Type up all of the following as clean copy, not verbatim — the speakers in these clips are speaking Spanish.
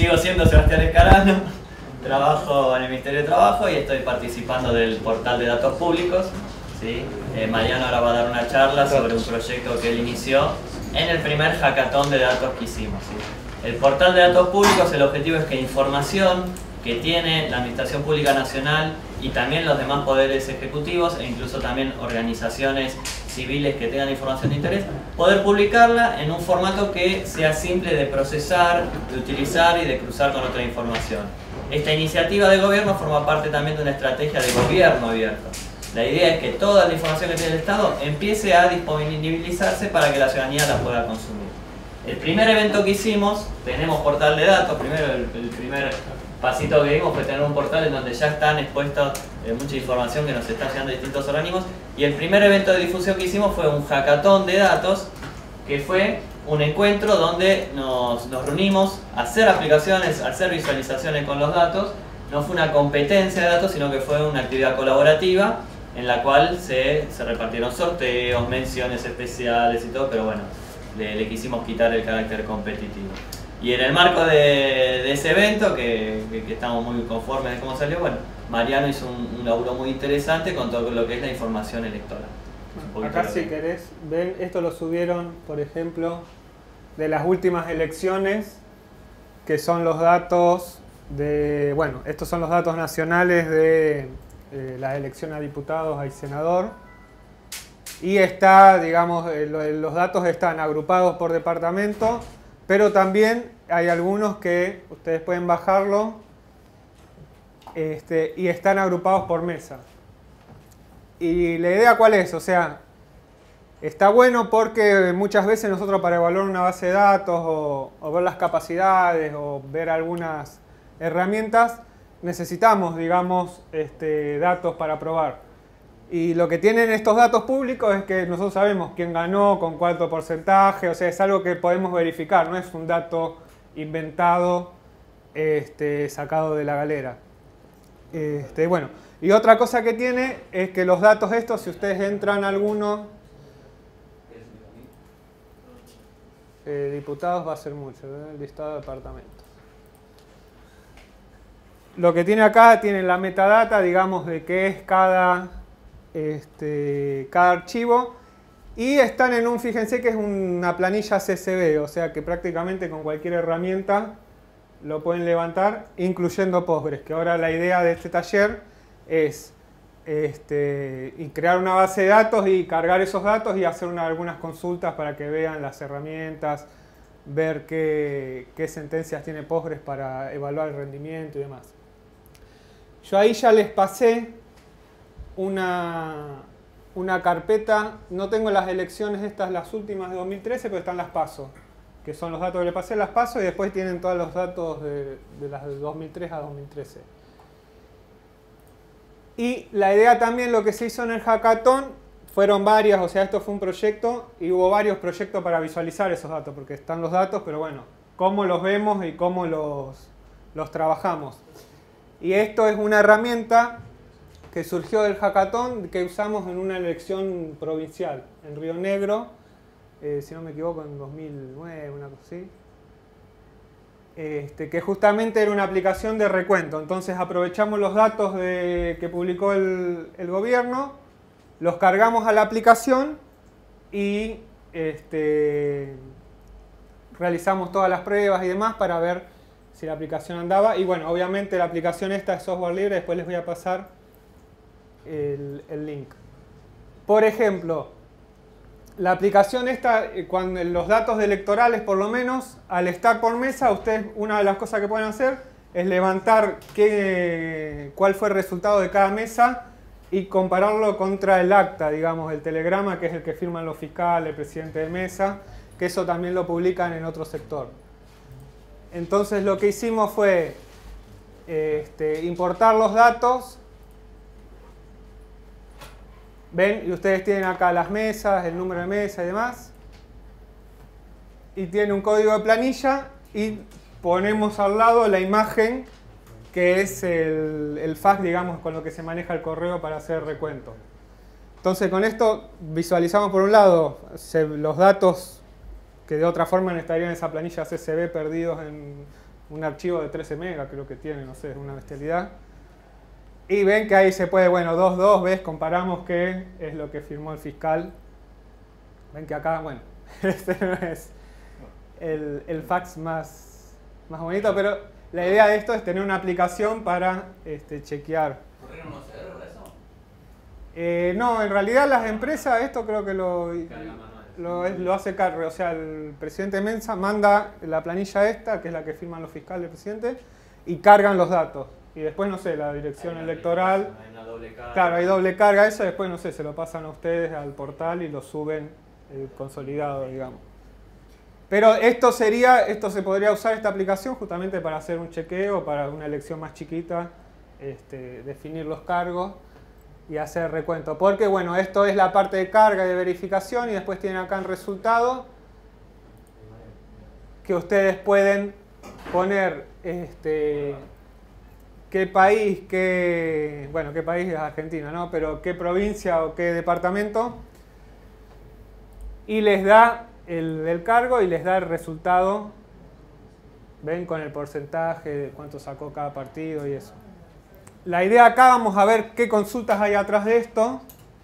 Sigo siendo Sebastián Escarano, trabajo en el Ministerio de Trabajo y estoy participando del portal de datos públicos. ¿Sí? Mariano ahora va a dar una charla sobre un proyecto que él inició en el primer hackathon de datos que hicimos. ¿Sí? El portal de datos públicos, el objetivo es que información que tiene la Administración Pública Nacional y también los demás poderes ejecutivos e incluso también organizaciones civiles que tengan información de interés, poder publicarla en un formato que sea simple de procesar, de utilizar y de cruzar con otra información. Esta iniciativa de gobierno forma parte también de una estrategia de gobierno abierto. La idea es que toda la información que tiene el Estado empiece a disponibilizarse para que la ciudadanía la pueda consumir. El primer evento que hicimos, tenemos portal de datos, primero el primer pasito que dimos fue tener un portal en donde ya están expuestos mucha información que nos está llegando de distintos organismos, y el primer evento de difusión que hicimos fue un hackathon de datos, que fue un encuentro donde nos reunimos a hacer aplicaciones, a hacer visualizaciones con los datos. No fue una competencia de datos, sino que fue una actividad colaborativa en la cual se repartieron sorteos, menciones especiales y todo, pero bueno, le quisimos quitar el carácter competitivo. Y en el marco de ese evento, que estamos muy conformes de cómo salió, bueno, Mariano hizo un laburo muy interesante con todo lo que es la información electoral. Acá si querés, ven, esto lo subieron, por ejemplo, de las últimas elecciones, que son los datos de, bueno, estos son los datos nacionales de la elección a diputados y senador. Y está, digamos, los datos están agrupados por departamento, pero también hay algunos que ustedes pueden bajarlo y están agrupados por mesa. Y la idea ¿cuál es? O sea, está bueno porque muchas veces nosotros para evaluar una base de datos o ver las capacidades o ver algunas herramientas necesitamos, digamos, datos para probar. Y lo que tienen estos datos públicos es que nosotros sabemos quién ganó, con cuánto porcentaje, o sea, es algo que podemos verificar, no es un dato inventado, sacado de la galera. Bueno, y otra cosa que tiene es que los datos estos, si ustedes entran a alguno, diputados va a ser mucho, el listado de departamentos. Lo que tiene acá, tiene la metadata, digamos, de qué es cada archivo, y están en un, fíjense que es una planilla CSV, o sea que prácticamente con cualquier herramienta lo pueden levantar, incluyendo Postgres, que ahora la idea de este taller es crear una base de datos y cargar esos datos y hacer algunas consultas para que vean las herramientas, ver qué sentencias tiene Postgres para evaluar el rendimiento y demás. Yo ahí ya les pasé una carpeta, no tengo las elecciones estas, las últimas de 2013, pero están las PASO, que son los datos que le pasé, las PASO, y después tienen todos los datos de las de 2003 a 2013. Y la idea también, lo que se hizo en el hackathon, fueron varias, o sea, esto fue un proyecto, y hubo varios proyectos para visualizar esos datos, porque están los datos, pero bueno, cómo los vemos y cómo los trabajamos. Y esto es una herramienta que surgió del hackathon que usamos en una elección provincial en Río Negro, si no me equivoco en 2009, una cosa así, que justamente era una aplicación de recuento. Entonces aprovechamos los datos que publicó el gobierno, los cargamos a la aplicación y realizamos todas las pruebas y demás para ver si la aplicación andaba. Y bueno, obviamente la aplicación esta es software libre, después les voy a pasar el link. Por ejemplo, la aplicación esta, cuando los datos electorales por lo menos, al estar por mesa, ustedes, una de las cosas que pueden hacer es levantar cuál fue el resultado de cada mesa y compararlo contra el acta, digamos, el telegrama, que es el que firman los fiscales, el presidente de mesa, que eso también lo publican en otro sector. Entonces lo que hicimos fue importar los datos. ¿Ven? Y ustedes tienen acá las mesas, el número de mesa y demás. Y tiene un código de planilla y ponemos al lado la imagen que es el fax, digamos, con lo que se maneja el correo para hacer recuento. Entonces con esto visualizamos por un lado los datos que de otra forma estarían en esa planilla CSV perdidos en un archivo de 13 megas, creo que tiene, no sé, es una bestialidad. Y ven que ahí se puede, bueno, 2.2, ¿ves? Comparamos qué es lo que firmó el fiscal. Ven que acá, bueno, este no es el fax más bonito, pero la idea de esto es tener una aplicación para chequear. ¿Corrieron unos errores eso? No, en realidad las empresas, esto creo que lo hace cargo. O sea, el presidente Mensa manda la planilla esta, que es la que firman los fiscales del presidente, y cargan los datos. Y después, no sé, la dirección electoral. Hay una doble carga. Claro, hay doble carga eso, después, no sé, se lo pasan a ustedes al portal y lo suben consolidado, digamos. Pero esto se podría usar esta aplicación justamente para hacer un chequeo, para una elección más chiquita, definir los cargos y hacer recuento. Porque, bueno, esto es la parte de carga y de verificación y después tienen acá el resultado que ustedes pueden poner qué país, qué país es Argentina, ¿no? Pero qué provincia o qué departamento y les da el cargo y les da el resultado, ven, con el porcentaje de cuánto sacó cada partido y eso. La idea acá, vamos a ver qué consultas hay atrás de esto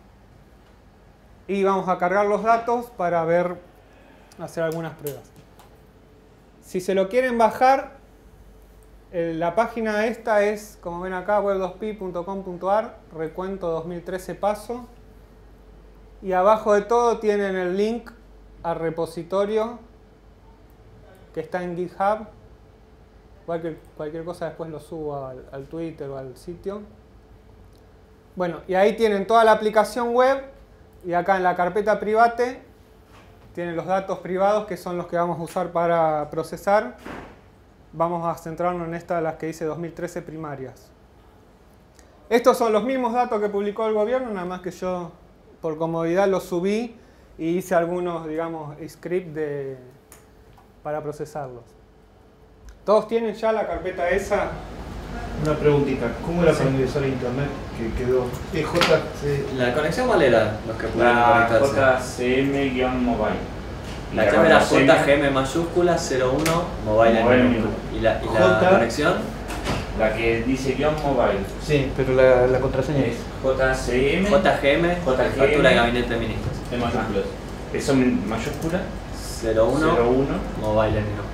y vamos a cargar los datos para hacer algunas pruebas. Si se lo quieren bajar, la página esta es, como ven acá, web2pi.com.ar, recuento 2013 paso, y abajo de todo tienen el link al repositorio que está en GitHub. Cualquier cosa después lo subo al Twitter o al sitio. Bueno, y ahí tienen toda la aplicación web y acá en la carpeta private tienen los datos privados que son los que vamos a usar para procesar. Vamos a centrarnos en estas, las que dice 2013 primarias. Estos son los mismos datos que publicó el gobierno, nada más que yo por comodidad los subí y hice algunos, digamos, script para procesarlos. ¿Todos tienen ya la carpeta esa? Una preguntita, ¿cómo era para ingresar a internet que quedó? ¿La conexión cuál era? Los que pudieron La conectarse. JCM-Mobile. La clave era JGM mayúscula 01 mobile en minúscula. ¿Y la conexión? La que dice "mobile". Sí, pero la contraseña Es JCM. JGM, factura de gabinete de ministros. En mayúsculas. Eso en mayúscula. 01 01. mobile en minúscula.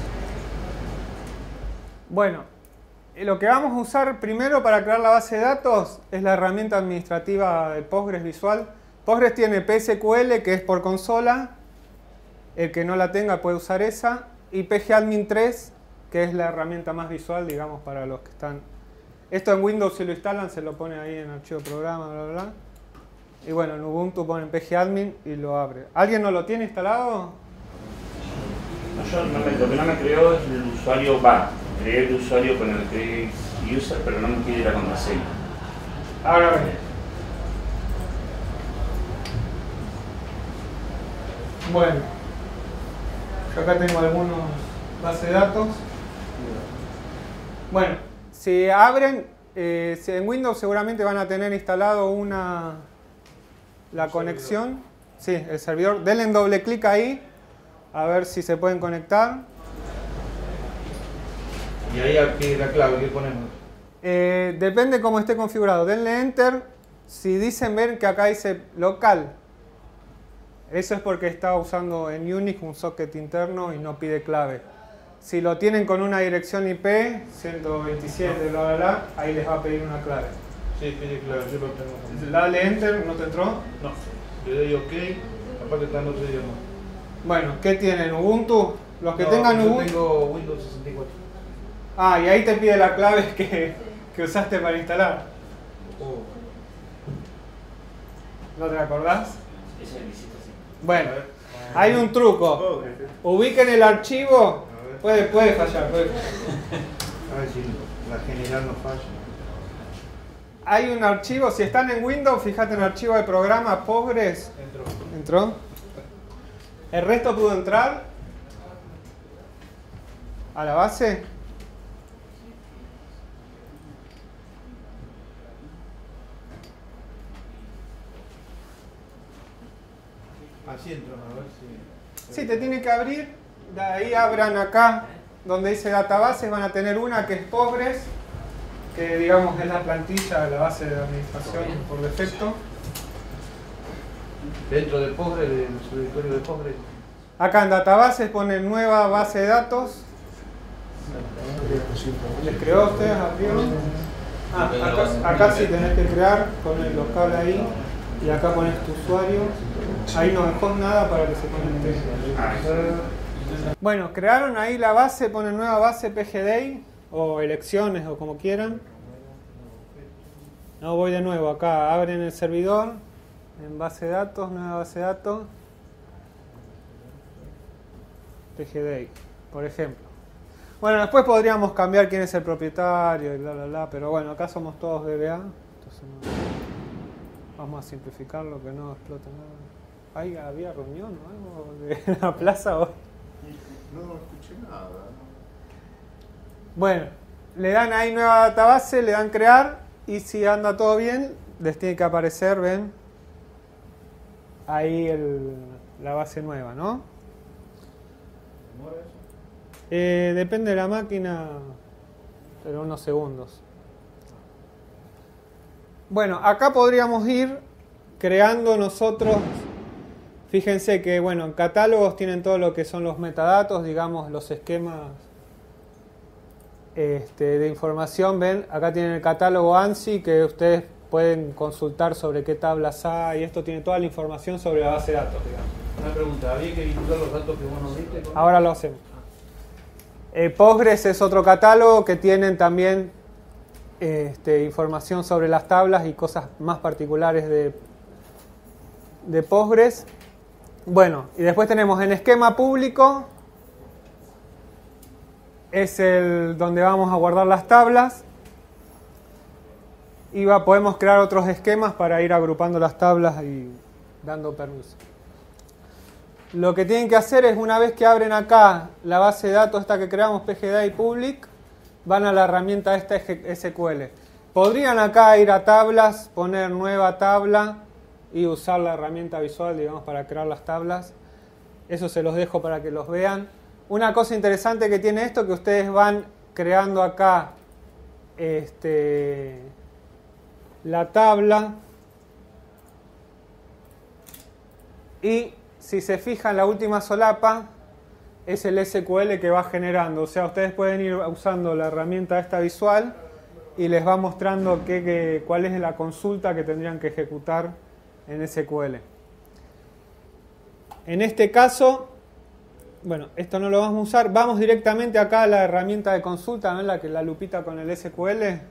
Bueno, lo que vamos a usar primero para crear la base de datos es la herramienta administrativa de Postgres Visual. Postgres tiene PSQL, que es por consola. El que no la tenga puede usar esa. Y pgadmin 3, que es la herramienta más visual, digamos, para los que están... Esto en Windows si lo instalan, se lo ponen ahí en archivo programa, bla, bla, bla. Y bueno, en Ubuntu ponen pgadmin y lo abre. ¿Alguien no lo tiene instalado? Lo que no me creó es el usuario creé el usuario con el que es user, pero no me pide la contraseña. Ahora ven. Bueno, yo acá tengo algunos bases de datos. Bueno, si abren, en Windows seguramente van a tener instalado la conexión. Sí, el servidor. Denle en doble clic ahí, a ver si se pueden conectar. ¿Y ahí aquí la clave que ponemos? Depende cómo esté configurado. Denle Enter. Si dicen, ven que acá dice local, eso es porque está usando en Unix un socket interno y no pide clave. Si lo tienen con una dirección IP, 127, bla, bla, bla, ahí les va a pedir una clave. Sí, pide clave, yo lo tengo. Dale Enter, ¿no te entró? No, le doy OK, aparte está en otro idioma. Bueno, ¿qué tienen? ¿Ubuntu? Los que No, tengan yo Ubuntu. tengo Windows 64. Ah, y ahí te pide la clave que usaste para instalar. Oh. ¿No te acordás? Ese es el visito así. Bueno, hay un truco. Ubiquen el archivo. Puede fallar. A ver si la general no falla. Hay un archivo, si están en Windows, fíjate en el archivo de programa Postgres. ¿Entró? ¿El resto pudo entrar? ¿A la base? Así entro, a ver si... Sí, te tiene que abrir. De ahí abran acá donde dice databases van a tener una que es Postgres, que digamos es la plantilla de la base de administración por defecto. Dentro de Postgres, del subdirectorio de Postgres. Acá en databases ponen nueva base de datos. ¿Les creó a ustedes? ¿Abrieron? Acá sí tenés que crear, poner los cables ahí y acá pones tu usuario. Ahí no dejó nada para que se conecte. Bueno, crearon ahí la base, ponen nueva base PGDI o elecciones o como quieran. No, voy de nuevo acá, abren el servidor en base de datos, nueva base de datos. PGDI, por ejemplo. Bueno, después podríamos cambiar quién es el propietario y bla bla bla, pero bueno, acá somos todos DBA, entonces vamos a simplificarlo, que no explote nada. ¿Ahí había reunión o algo de la plaza hoy? No escuché nada. Bueno, le dan ahí nueva database, le dan crear y si anda todo bien, les tiene que aparecer, ven, ahí la base nueva, ¿no? ¿Demora eso? Depende de la máquina, pero unos segundos. Bueno, acá podríamos ir creando nosotros. Fíjense que, bueno, en catálogos tienen todo lo que son los metadatos, digamos, los esquemas de información. Ven, acá tienen el catálogo ANSI que ustedes pueden consultar sobre qué tablas hay. Esto tiene toda la información sobre la base de datos, digamos. Una pregunta, ¿había que vincular los datos que vos nos diste? Ahora lo hacemos. Postgres es otro catálogo que tienen también información sobre las tablas y cosas más particulares de Postgres. Bueno, y después tenemos en esquema público, es el donde vamos a guardar las tablas. Y podemos crear otros esquemas para ir agrupando las tablas y dando permiso. Lo que tienen que hacer es, una vez que abren acá la base de datos esta que creamos, PGDI Public, van a la herramienta esta SQL. Podrían acá ir a tablas, poner nueva tabla y usar la herramienta visual, digamos, para crear las tablas. Eso se los dejo para que los vean. Una cosa interesante que tiene esto, que ustedes van creando acá la tabla y si se fijan, la última solapa es el SQL que va generando. O sea, ustedes pueden ir usando la herramienta esta visual y les va mostrando cuál es la consulta que tendrían que ejecutar en SQL. En este caso, bueno, esto no lo vamos a usar. Vamos directamente acá a la herramienta de consulta, ¿no? La lupita con el SQL.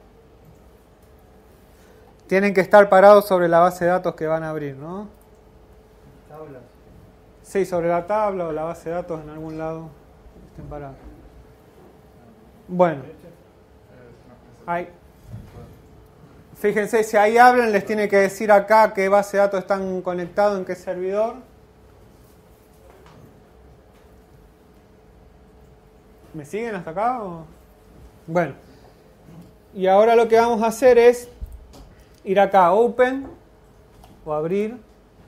Tienen que estar parados sobre la base de datos que van a abrir, ¿no? Tablas. Sí, sobre la tabla o la base de datos en algún lado. Estén parados. Bueno. Ahí. Fíjense, si ahí hablan, les tiene que decir acá qué base de datos están conectados, en qué servidor. ¿Me siguen hasta acá? Bueno. Y ahora lo que vamos a hacer es ir acá a Open o abrir.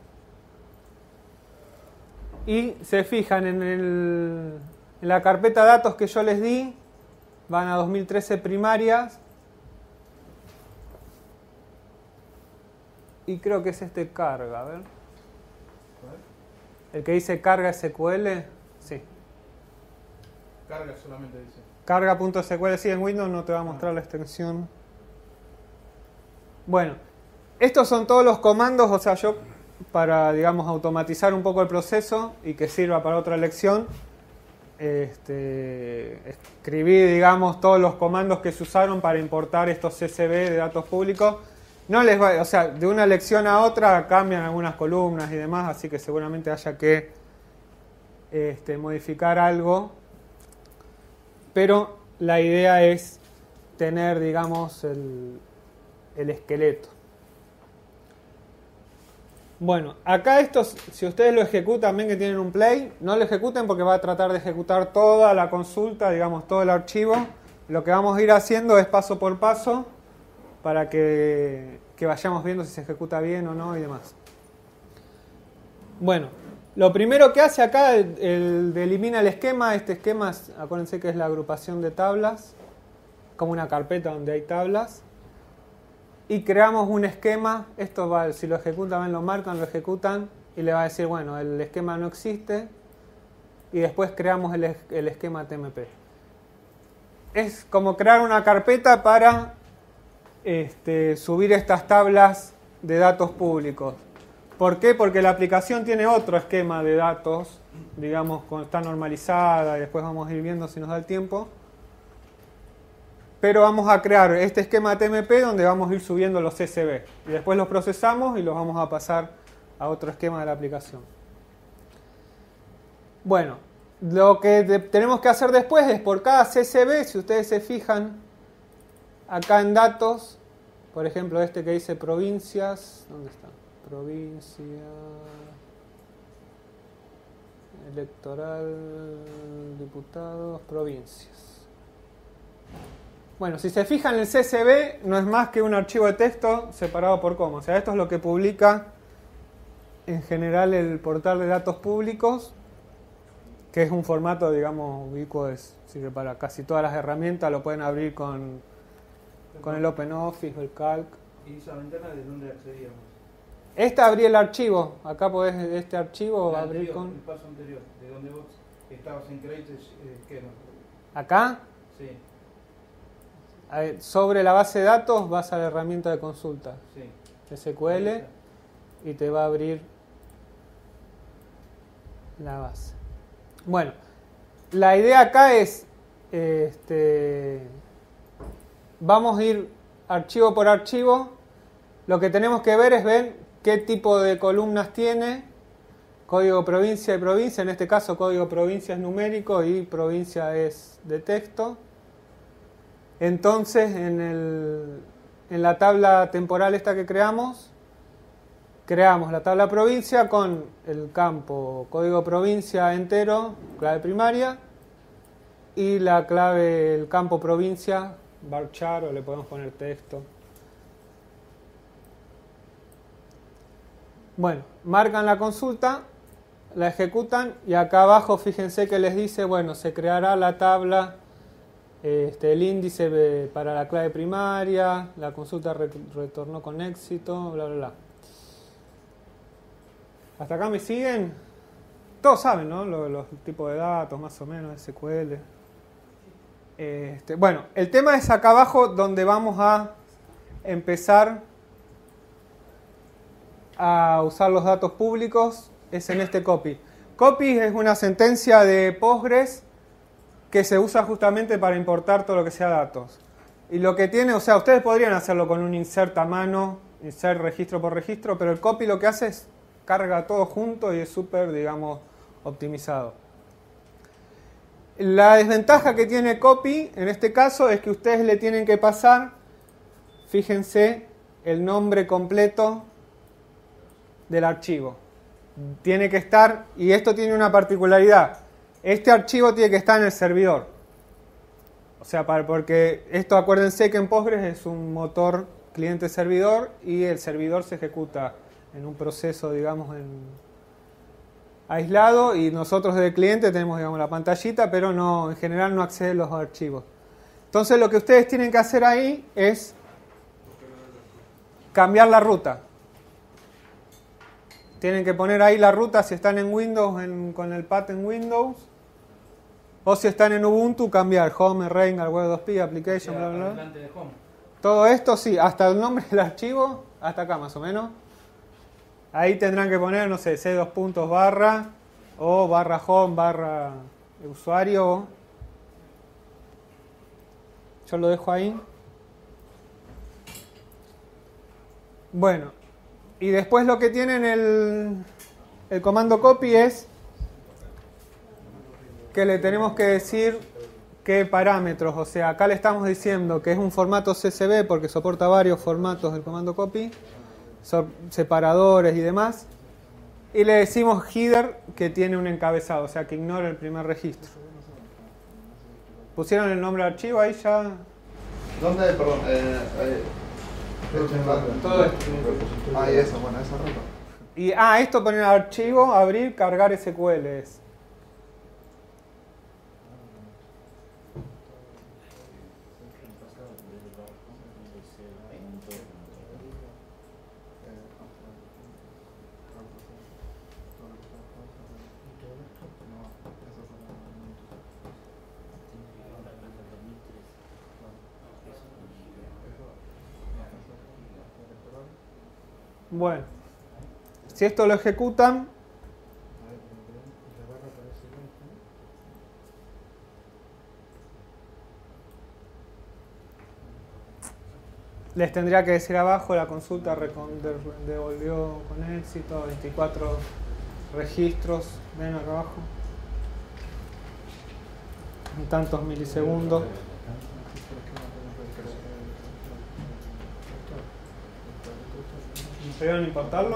Y se fijan en la carpeta de datos que yo les di, van a 2013 primarias. Y creo que es carga, a ver. El que dice carga SQL, sí. Carga solamente dice. Carga.sql, sí, en Windows no te va a mostrar la extensión. Bueno, estos son todos los comandos, o sea, yo para, digamos, automatizar un poco el proceso y que sirva para otra lección, escribí, digamos, todos los comandos que se usaron para importar estos CSV de datos públicos. No les va, o sea, de una lección a otra cambian algunas columnas y demás, así que seguramente haya que modificar algo. Pero la idea es tener, digamos, el esqueleto. Bueno, acá estos, si ustedes lo ejecutan, ven que tienen un play, no lo ejecuten porque va a tratar de ejecutar toda la consulta, digamos, todo el archivo. Lo que vamos a ir haciendo es paso por paso para que vayamos viendo si se ejecuta bien o no y demás. Bueno, lo primero que hace acá, elimina el esquema. Este esquema, acuérdense que es la agrupación de tablas, como una carpeta donde hay tablas. Y creamos un esquema. Esto va, si lo ejecutan, lo marcan, lo ejecutan y le va a decir, bueno, el esquema no existe. Y después creamos el esquema TMP. Es como crear una carpeta para subir estas tablas de datos públicos. ¿Por qué? Porque la aplicación tiene otro esquema de datos, digamos, está normalizada y después vamos a ir viendo si nos da el tiempo. Pero vamos a crear este esquema TMP donde vamos a ir subiendo los CSV. Y después los procesamos y los vamos a pasar a otro esquema de la aplicación. Bueno, lo que tenemos que hacer después es por cada CSV, si ustedes se fijan acá en datos, por ejemplo este que dice provincias, ¿dónde está? Provincia electoral, diputados, provincias. Bueno, si se fijan el CSV no es más que un archivo de texto separado por coma. O sea, esto es lo que publica en general el portal de datos públicos, que es un formato, digamos, ubicuo, sirve para casi todas las herramientas, lo pueden abrir con el OpenOffice o el Calc. ¿Y esa ventana de dónde accedíamos? Esta abrí el archivo, acá podés este archivo abrir con... El paso anterior, de donde vos estabas en Create Schema. ¿Acá? Sí, Sobre la base de datos vas a la herramienta de consulta, sí. SQL, y te va a abrir la base. Bueno, la idea acá es, vamos a ir archivo por archivo. Lo que tenemos que ver es ver qué tipo de columnas tiene, código provincia y provincia. En este caso código provincia es numérico y provincia es de texto. Entonces en la tabla temporal esta que creamos la tabla provincia con el campo código provincia entero, clave primaria, y la clave, el campo provincia, varchar, o le podemos poner texto. Bueno, marcan la consulta, la ejecutan y acá abajo fíjense que les dice, bueno, se creará la tabla, el índice para la clave primaria, la consulta retornó con éxito, bla, bla, bla. ¿Hasta acá me siguen? Todos saben, ¿no? Los tipos de datos, más o menos, SQL. Bueno, el tema es acá abajo donde vamos a empezar a usar los datos públicos, es en este copy. Copy es una sentencia de Postgres que se usa justamente para importar todo lo que sea datos. Y lo que tiene, o sea, ustedes podrían hacerlo con un insert a mano, insert registro por registro, pero el copy lo que hace es carga todo junto y es súper, digamos, optimizado. La desventaja que tiene copy en este caso es que ustedes le tienen que pasar, fíjense, el nombre completo del archivo. Tiene que estar, y esto tiene una particularidad, este archivo tiene que estar en el servidor. O sea, porque esto, acuérdense que en Postgres es un motor cliente-servidor y el servidor se ejecuta en un proceso, digamos, aislado, y nosotros desde el cliente tenemos, digamos, la pantallita, pero no, en general no accede a los archivos. Entonces lo que ustedes tienen que hacer ahí es cambiar la ruta. Tienen que poner ahí la ruta si están en Windows, con el path en Windows, o si están en Ubuntu, cambiar Home, Rain, Web2P, Application, bla, bla, bla. Todo esto sí, hasta el nombre del archivo, hasta acá más o menos. Ahí tendrán que poner, no sé, C2 puntos barra, o barra home, barra usuario. Yo lo dejo ahí. Bueno, y después lo que tienen el comando copy es que le tenemos que decir qué parámetros. O sea, acá le estamos diciendo que es un formato CSV porque soporta varios formatos del comando copy, separadores y demás, y le decimos header que tiene un encabezado, o sea que ignora el primer registro. ¿Pusieron el nombre del archivo ahí ya? ¿Dónde? Perdón. Todo esto. Ah, y eso, bueno, esa ruta. Y esto poner archivo, abrir, cargar SQL es. Bueno, si esto lo ejecutan, les tendría que decir abajo, la consulta devolvió con éxito 24 registros, ven acá abajo, en tantos milisegundos. ¿Pudieron importarlo?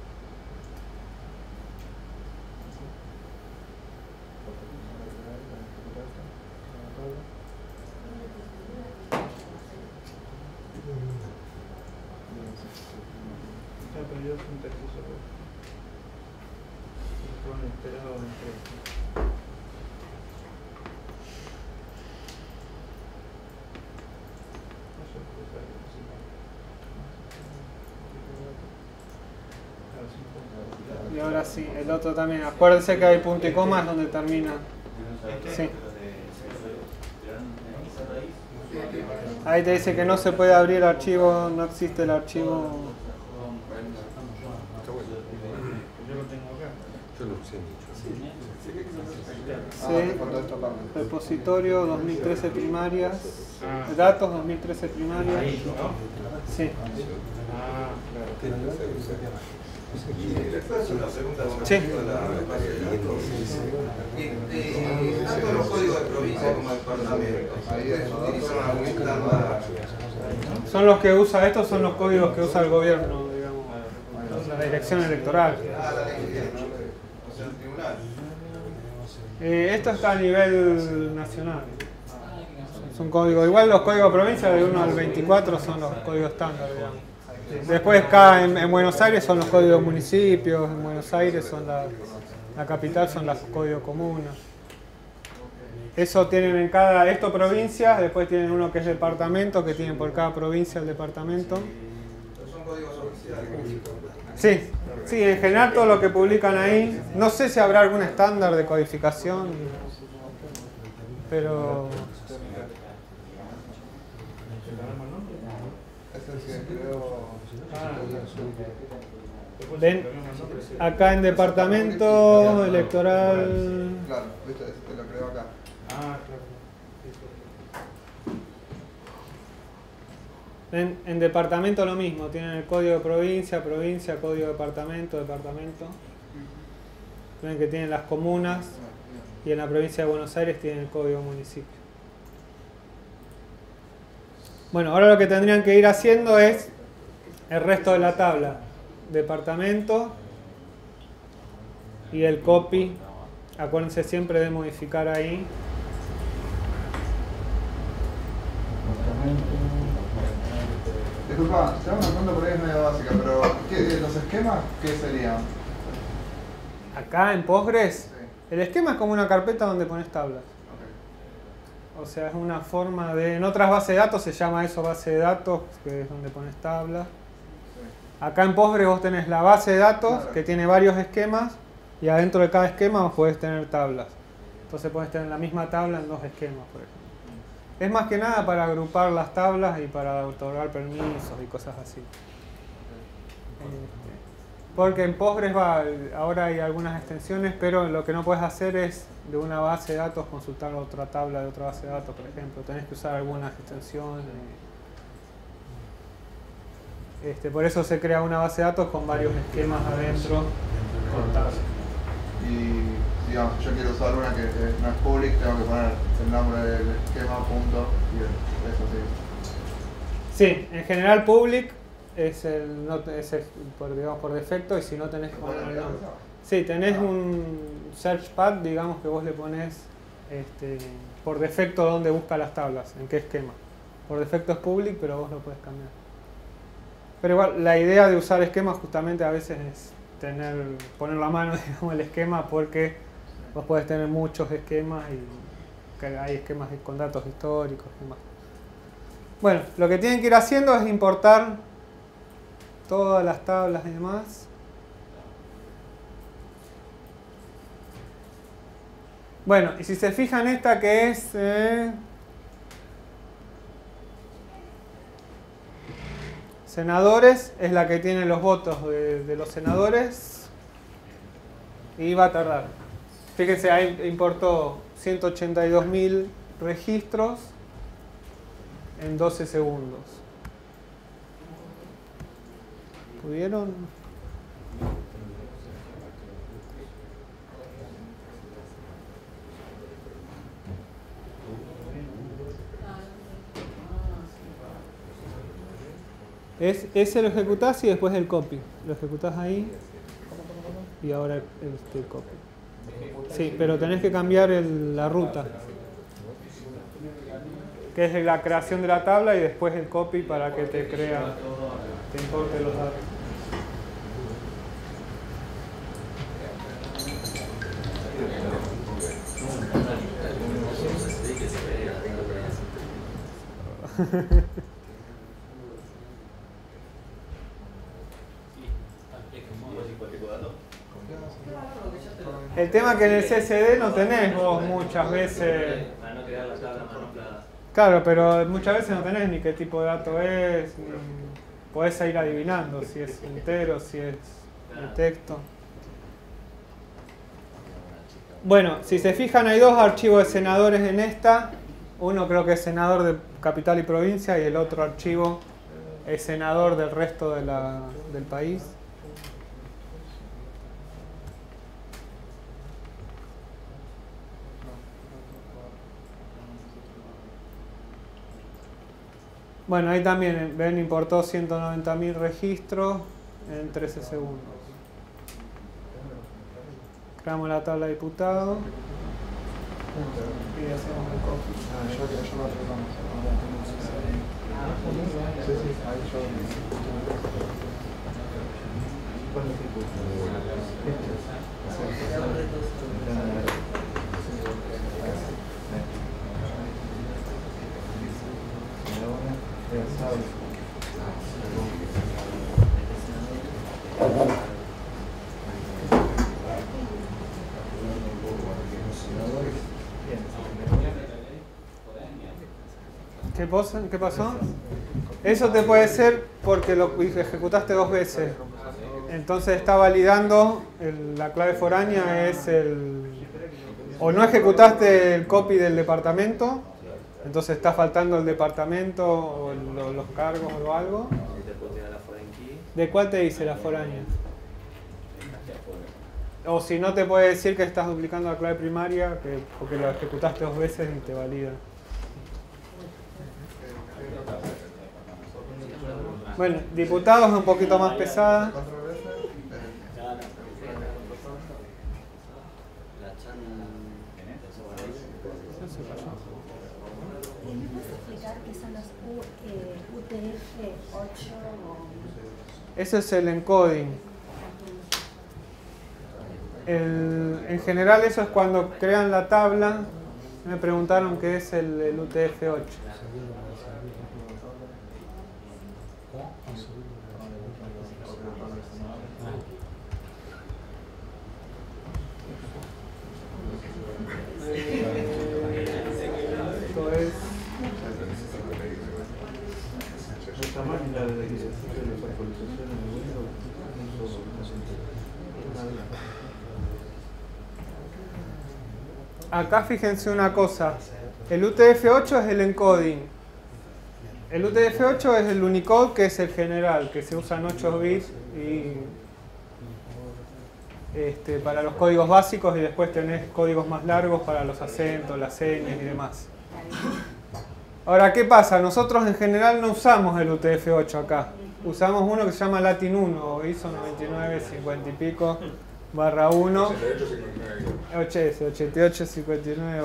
Y ahora sí, el otro también. Acuérdense que hay punto y coma, es donde termina. Sí. Ahí te dice que no se puede abrir el archivo, no existe el archivo. Yo lo tengo acá. Yo lo sé Sí. Repositorio 2013 primarias. Datos 2013 primarias. Sí. Sí. Tanto los códigos de provincia como de departamento, ¿utilizan algún estándar? Son los que usa, estos son los códigos que usa el gobierno, digamos, la dirección electoral. La ley, o sea, el tribunal. Esto está a nivel nacional. Es un código, igual los códigos de provincia de 1 al 24 son los códigos estándar, digamos. Después acá en Buenos Aires son los códigos municipios, en Buenos Aires son la capital son los códigos comunas. Eso tienen en esto provincias, después tienen uno que es departamento, que tienen por cada provincia el departamento. Son códigos oficiales. Sí, sí, en general todo lo que publican ahí, no sé si habrá algún estándar de codificación, pero... Ven, acá en departamento electoral... Claro, viste, te lo creo acá. En departamento lo mismo, tienen el código de provincia, provincia, código de departamento, departamento. Ven que tienen las comunas y en la provincia de Buenos Aires tienen el código municipio. Bueno, ahora lo que tendrían que ir haciendo es el resto de la tabla. Departamento y el copy. Acuérdense siempre de modificar ahí. Disculpa, te hago una pregunta por ahí es medio básica, pero ¿los esquemas qué serían? Acá en Postgres, Sí. el esquema es como una carpeta donde pones tablas. Okay. O sea, es una forma de... En otras bases de datos se llama eso base de datos, que es donde pones tablas. Sí. Acá en Postgres vos tenés la base de datos, Claro. que tiene varios esquemas, y adentro de cada esquema vos podés tener tablas. Entonces podés tener la misma tabla en dos esquemas, por ejemplo. Es más que nada para agrupar las tablas y para otorgar permisos y cosas así. Porque en Postgres ahora hay algunas extensiones, pero lo que no puedes hacer es de una base de datos consultar otra tabla de otra base de datos, por ejemplo. Tenés que usar algunas extensiones. Por eso se crea una base de datos con varios esquemas adentro. Con tablas. Y digamos, yo quiero usar una que no es public, tengo que poner el nombre del esquema, punto, y eso sí. Sí, en general public es por defecto, y si no tenés que poner el nombre. Sí, tenés un search pad, digamos, que vos le pones por defecto dónde busca las tablas, en qué esquema. Por defecto es public, pero vos lo puedes cambiar. Pero igual, la idea de usar esquemas justamente a veces es poner la mano digamos, el esquema, porque vos podés tener muchos esquemas y que hay esquemas con datos históricos y demás. Bueno, lo que tienen que ir haciendo es importar todas las tablas y demás. Bueno, y si se fijan esta que es senadores, es la que tiene los votos de los senadores y va a tardar. Fíjense, ahí importó 182.000 registros en 12 segundos. ¿Pudieron? Ese lo ejecutás y después el copy. Lo ejecutás ahí y ahora el copy. Sí, pero tenés que cambiar la ruta, que es la creación de la tabla, y después el copy para que te importe los datos. El tema es que en el CSD no tenés vos muchas veces. Para no quedar la tabla manipulada. Claro, pero muchas veces no tenés ni qué tipo de dato es, ni podés ir adivinando si es entero, si es de texto. Bueno, si se fijan hay dos archivos de senadores en esta. Uno creo que es senador de capital y provincia y el otro archivo es senador del resto del país. Bueno, ahí también ven, importó 190.000 registros en 13 segundos. Creamos la tabla de diputados y hacemos el copy. ¿Qué pasó? Eso te puede ser porque lo ejecutaste dos veces. Entonces está validando la clave foránea es o no ejecutaste el copy del departamento, entonces está faltando el departamento o los cargos o algo. ¿De cuál te dice la foránea? O si no, te puede decir que estás duplicando la clave primaria porque lo ejecutaste dos veces y te valida. Bueno, diputados es un poquito más pesada. ¿Me puedes explicar qué son los UTF-8? Ese es el encoding. En general eso es cuando crean la tabla. Me preguntaron qué es el UTF-8. Acá fíjense una cosa, el UTF-8 es el encoding. El UTF-8 es el Unicode, que es el general, que se usa en 8 bits y para los códigos básicos, y después tenés códigos más largos para los acentos, las señas y demás. Ahora, ¿qué pasa? Nosotros en general no usamos el UTF-8 acá. Usamos uno que se llama Latin 1 o ISO 9950 y pico /1. 8859/1.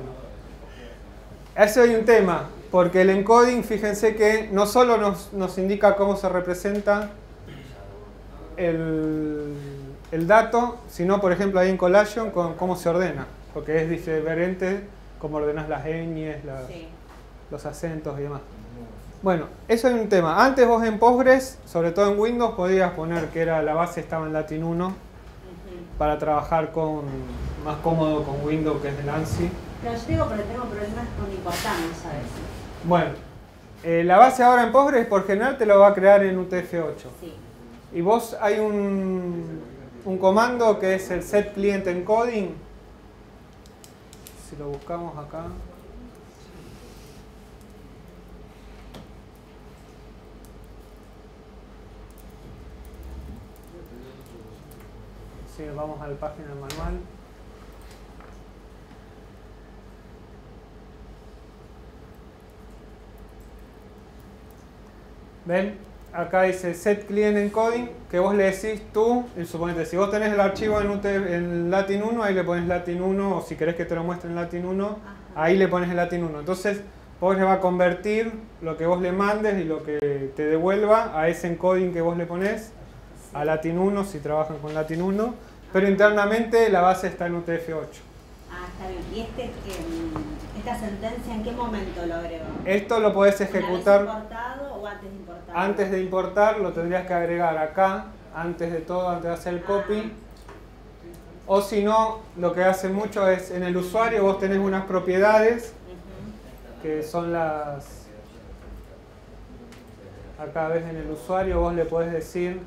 Eso hay un tema, porque el encoding, fíjense que no solo nos indica cómo se representa el dato, sino por ejemplo ahí en Collation con cómo se ordena, porque es diferente cómo ordenas las ñes, Sí. los acentos y demás. Bueno, eso es un tema. Antes vos en Postgres, sobre todo en Windows, podías poner que era la base estaba en Latin 1 para trabajar más cómodo con Windows, que es el ANSI. No, yo digo, pero tengo problemas con importarnos a veces. Bueno, la base ahora en Postgres por general te lo va a crear en UTF-8. Sí. Y vos hay un comando que es el set client encoding. Si lo buscamos acá. Sí, vamos a la página del manual. ¿Ven? Acá dice set client encoding, que vos le decís tú, y suponete, si vos tenés el archivo en Latin 1, ahí le pones Latin 1, o si querés que te lo muestre en Latin 1, ahí le pones el Latin 1. Entonces, vos le va a convertir lo que vos le mandes y lo que te devuelva a ese encoding que vos le ponés, a Latin 1, si trabajan con Latin 1, pero internamente la base está en UTF-8. Ah, está bien. ¿Y esta sentencia en qué momento lo agrego? Esto lo podés ejecutar. ¿Una vez importado o antes de importar? Antes de importar lo tendrías que agregar acá, antes de todo, antes de hacer el copy. O si no, lo que hace mucho es en el usuario vos tenés unas propiedades que son las... Acá ves en el usuario vos le podés decir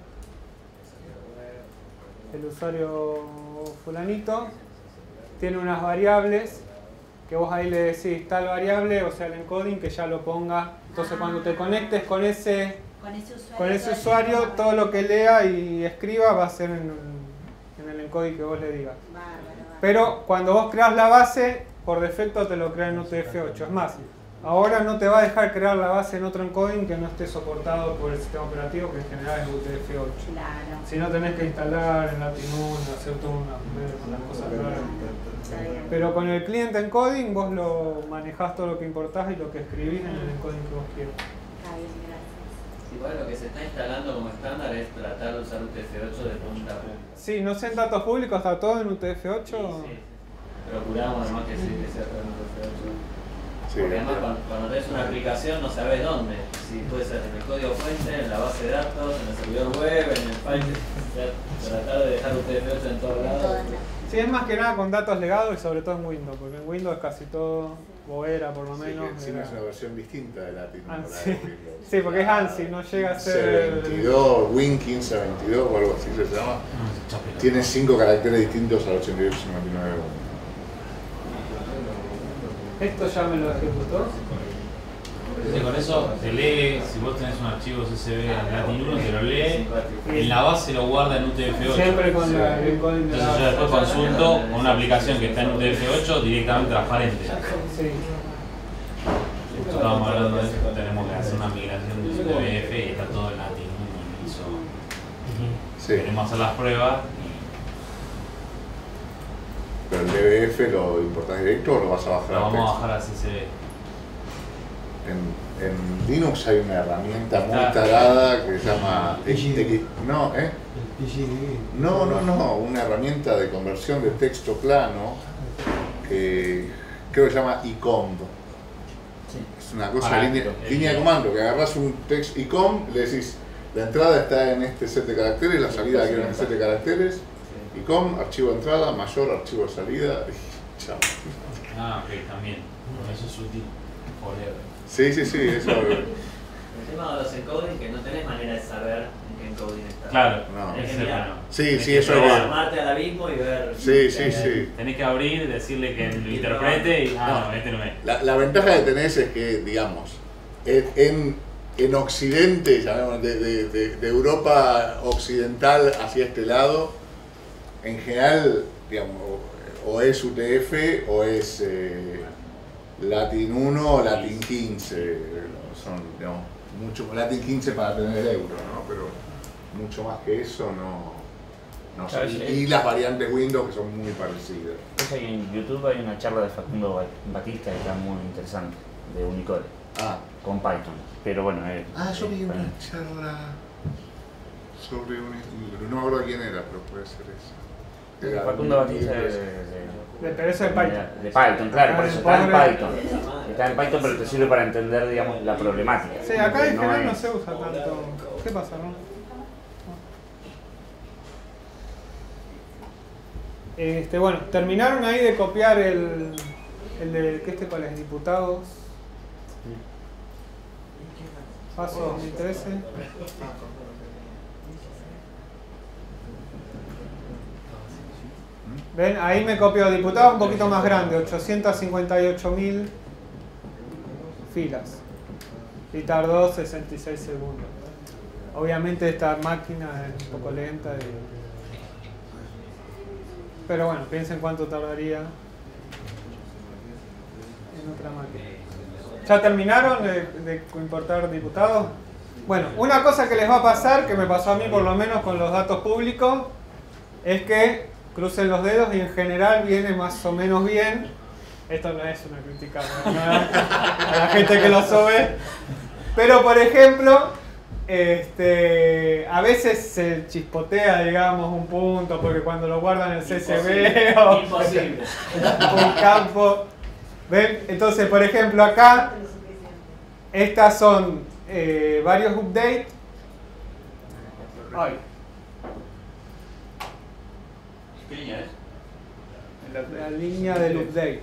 el usuario fulanito tiene unas variables que vos ahí le decís tal variable, o sea el encoding, que ya lo ponga. Entonces cuando te conectes con ese usuario, todo lo que lea y escriba va a ser en el encoding que vos le digas. Pero cuando vos creas la base, por defecto te lo crea en UTF-8. Es más, ahora no te va a dejar crear la base en otro encoding que no esté soportado por el sistema operativo, que en general es UTF-8. Claro. Si no tenés que instalar en Latin 1, hacer todas unas cosas raras. Pero con el cliente encoding vos lo manejás todo lo que importás y lo que escribís en el encoding que vos quieras. Está bien, gracias. Igual lo que se está instalando como estándar es tratar de usar UTF-8 de punta a punta. Sí, no sé en datos públicos, ¿está todo en UTF-8? Sí. Procuramos además que sí, que sea todo en UTF-8. Sí, Porque además cuando tenés una aplicación no sabes dónde. Si puede ser en el código fuente, en la base de datos, en el servidor web, en el file. Tratar de dejar UTF-8 en todos lados. Sí, es más que nada con datos legados y sobre todo en Windows, porque en Windows es casi todo, o era por lo menos. Sí, encima es una versión distinta de Latin. ANSI. Sí, porque es ANSI, no llega a ser... 22, Win 1522 o algo así se llama. Tiene 5 caracteres distintos al 88 59. ¿Esto ya me lo ejecutó? Sí, con eso te lee, si vos tenés un archivo CSV en Latin 1, te lo lee, en la base lo guarda en UTF-8. Siempre con el encoding de la Entonces yo después consulto con una aplicación que está en UTF-8 directamente transparente. Sí. Estábamos hablando de esto, tenemos que hacer una migración de UTF y está todo en Latin 1 en ISO. Sí. Queremos hacer las pruebas ¿Pero el DBF lo importás directo o lo vas a bajar y lo al vamos a texto? bajar a CSV. En Linux hay una herramienta muy Está. tarada que se llama PGD. No, ¿eh? El PGD. No, una herramienta de conversión de texto plano que creo que se llama icomb. Es una cosa Ah, línea de comando, que agarras un text icomb, le decís la entrada está en este set de caracteres, la salida aquí en este set de caracteres, icomb, archivo de entrada, mayor, archivo de salida, y chao. Ah, ok, también. Eso es útil. Forever. Sí, eso. El tema de los encodings que no tenés manera de saber en qué encoding está. Claro, No. Tenés que ese mirar. bueno. Sí, Tenés sí, que eso es probar. bueno. Armarte al abismo y ver. Sí. Tenés que abrir, decirle que lo interprete y no, este no es. La ventaja que tenés es que, digamos, en Occidente, llamémoslo, de Europa occidental hacia este lado, en general, digamos, o es UTF o es Latin 1 o Latin 15. Son, digamos, mucho Latin 15 para tener el euro, ¿no? Pero mucho más que eso no sé. Y las variantes Windows que son muy parecidas. Pues ahí en YouTube hay una charla de Facundo Batista que está muy interesante, de Unicode, Ah, con Python. Pero bueno, yo vi una charla. sobre un... No me acuerdo quién era, pero puede ser eso. Era Facundo Batista Pero eso es Python. de Python, claro, por eso está en Pobre. Python. Está en Python, pero te sirve para entender, digamos, la problemática. Sí, acá en No general no es- se usa tanto. ¿Qué pasa, no? Bueno, terminaron ahí de copiar el de, ¿qué cuál es? Diputados. Paso 2013. ¿Ven? Ahí me copió diputados un poquito más grande, 858.000 filas. Y tardó 66 segundos. Obviamente esta máquina es un poco lenta. Pero bueno, piensen cuánto tardaría en otra máquina. ¿Ya terminaron de importar diputados? Bueno, una cosa que les va a pasar, que me pasó a mí por lo menos con los datos públicos, es que crucen los dedos y en general viene más o menos bien. Esto no es una crítica a la gente que lo sube. Pero por ejemplo, a veces se chispotea, digamos, un punto, porque cuando lo guardan en el CSV o Imposible. un campo. ¿Ven? Entonces, por ejemplo, acá, estas son varios updates. Ay. ¿Qué línea es? La línea del update.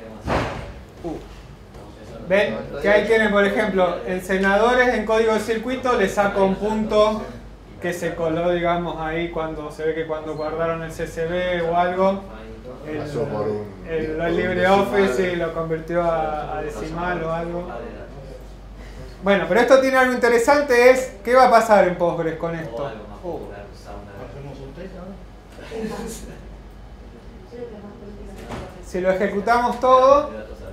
¿Ven? Que ahí tienen, por ejemplo, en senadores en código de circuito le saco un punto que se coló, digamos, ahí cuando se ve que cuando guardaron el CSV o algo, Pasó por un- el por un LibreOffice decimal. y lo convirtió a decimal o algo. Bueno, pero esto tiene algo interesante, es ¿qué va a pasar en Postgres con esto? Hacemos un test ahora. Si lo ejecutamos todo,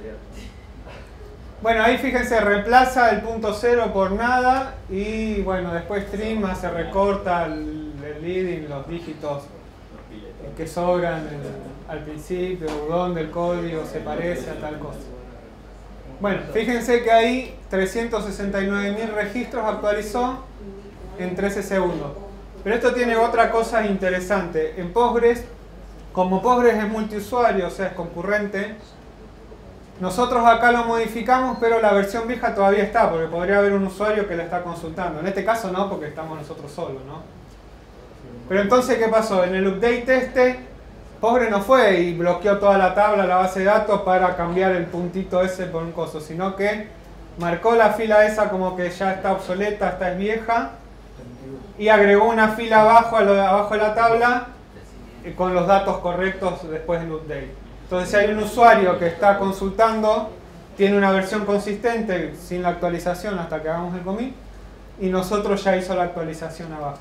bueno, ahí fíjense, reemplaza el punto 0 por nada y bueno, después trim se recorta el leading, los dígitos que sobran al principio, o donde el código se parece a tal cosa. Bueno, fíjense que ahí 369.000 registros actualizó en 13 segundos. Pero esto tiene otra cosa interesante. En Postgres, como Postgres es multiusuario, o sea, es concurrente, nosotros acá lo modificamos, pero la versión vieja todavía está, porque podría haber un usuario que la está consultando. En este caso no, porque estamos nosotros solos, ¿no? Pero entonces, ¿qué pasó? En el update Postgres no fue y bloqueó toda la tabla, la base de datos para cambiar el puntito ese por un coso, sino que marcó la fila esa como que ya está obsoleta, esta es vieja, y agregó una fila abajo, abajo de la tabla con los datos correctos después del update. Entonces, si hay un usuario que está consultando, tiene una versión consistente sin la actualización hasta que hagamos el commit, y nosotros ya hizo la actualización abajo.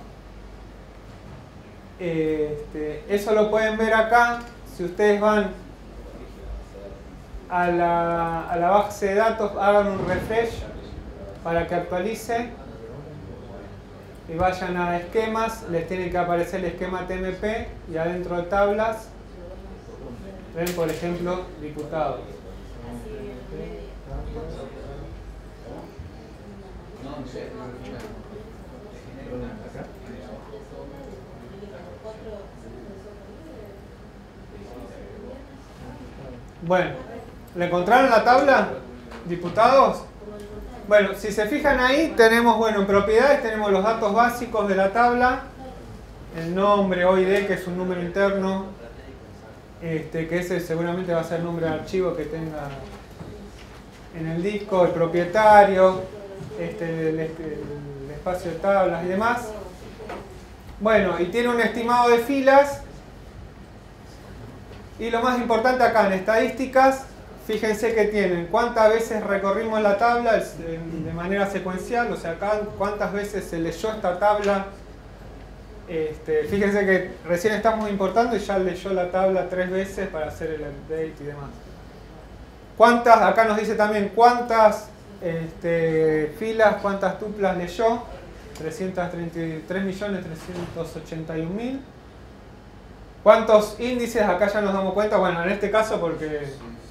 Eso lo pueden ver acá. Si ustedes van a la base de datos, hagan un refresh para que actualice y vayan a esquemas, les tiene que aparecer el esquema TMP y adentro de tablas ven, por ejemplo, diputados. Bueno, ¿le encontraron la tabla? ¿Diputados? Bueno, si se fijan ahí, tenemos, bueno, en propiedades tenemos los datos básicos de la tabla, el nombre OID, que es un número interno, que ese seguramente va a ser el nombre de archivo que tenga en el disco, el propietario, el espacio de tablas y demás. Bueno, y tiene un estimado de filas. Y lo más importante acá en estadísticas, fíjense que tienen cuántas veces recorrimos la tabla de manera secuencial, o sea, acá cuántas veces se leyó esta tabla. Fíjense que recién estamos importando y ya leyó la tabla 3 veces para hacer el update y demás. ¿Cuántas? Acá nos dice también cuántas filas, cuántas tuplas leyó. 3.300.381.000. ¿Cuántos índices? Acá ya nos damos cuenta, bueno, en este caso porque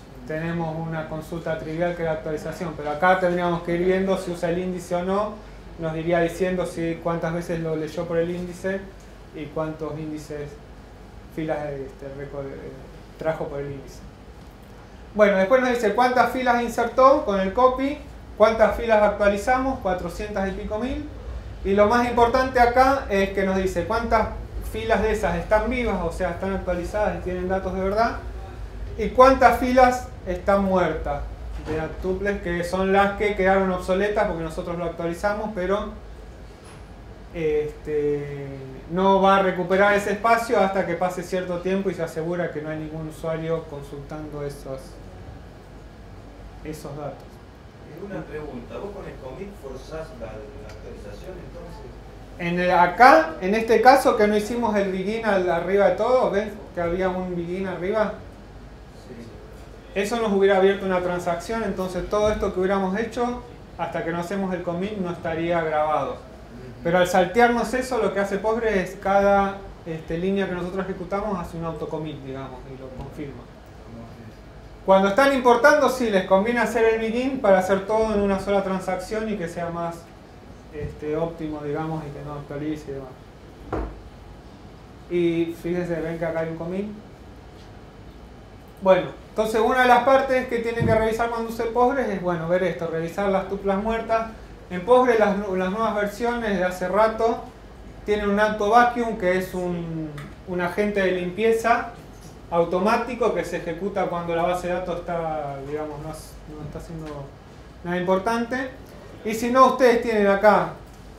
tenemos una consulta trivial que es la actualización, pero acá tendríamos que ir viendo si usa el índice o no nos iría diciendo cuántas veces lo leyó por el índice y cuántos índices, filas trajo por el índice. Bueno, después nos dice cuántas filas insertó con el copy, cuántas filas actualizamos, 400 y pico mil. Y lo más importante acá es que nos dice cuántas filas de esas están vivas, o sea, están actualizadas y tienen datos de verdad, y cuántas filas están muertas de tuples, que son las que quedaron obsoletas porque nosotros lo actualizamos, pero no va a recuperar ese espacio hasta que pase cierto tiempo y se asegura que no hay ningún usuario consultando esos datos. Una pregunta, ¿vos con el commit forzás la actualización entonces? Acá, en este caso que no hicimos el begin arriba de todo, ¿ven que había un begin arriba? Sí. Eso nos hubiera abierto una transacción, entonces todo esto que hubiéramos hecho, hasta que no hacemos el commit, no estaría grabado. Pero al saltearnos eso, lo que hace Postgres es cada línea que nosotros ejecutamos hace un autocommit, digamos, y lo confirma. Cuando están importando, sí, les conviene hacer el begin para hacer todo en una sola transacción y que sea más óptimo, digamos, y que no actualice y demás. Y fíjense, ven que acá hay un commit. Bueno, entonces una de las partes que tienen que revisar cuando use Postgres es, bueno, ver esto, revisar las tuplas muertas. En Postgres las nuevas versiones de hace rato tienen un auto vacuum, que es un agente de limpieza automático que se ejecuta cuando la base de datos está, digamos, no está haciendo nada importante. Y si no, ustedes tienen acá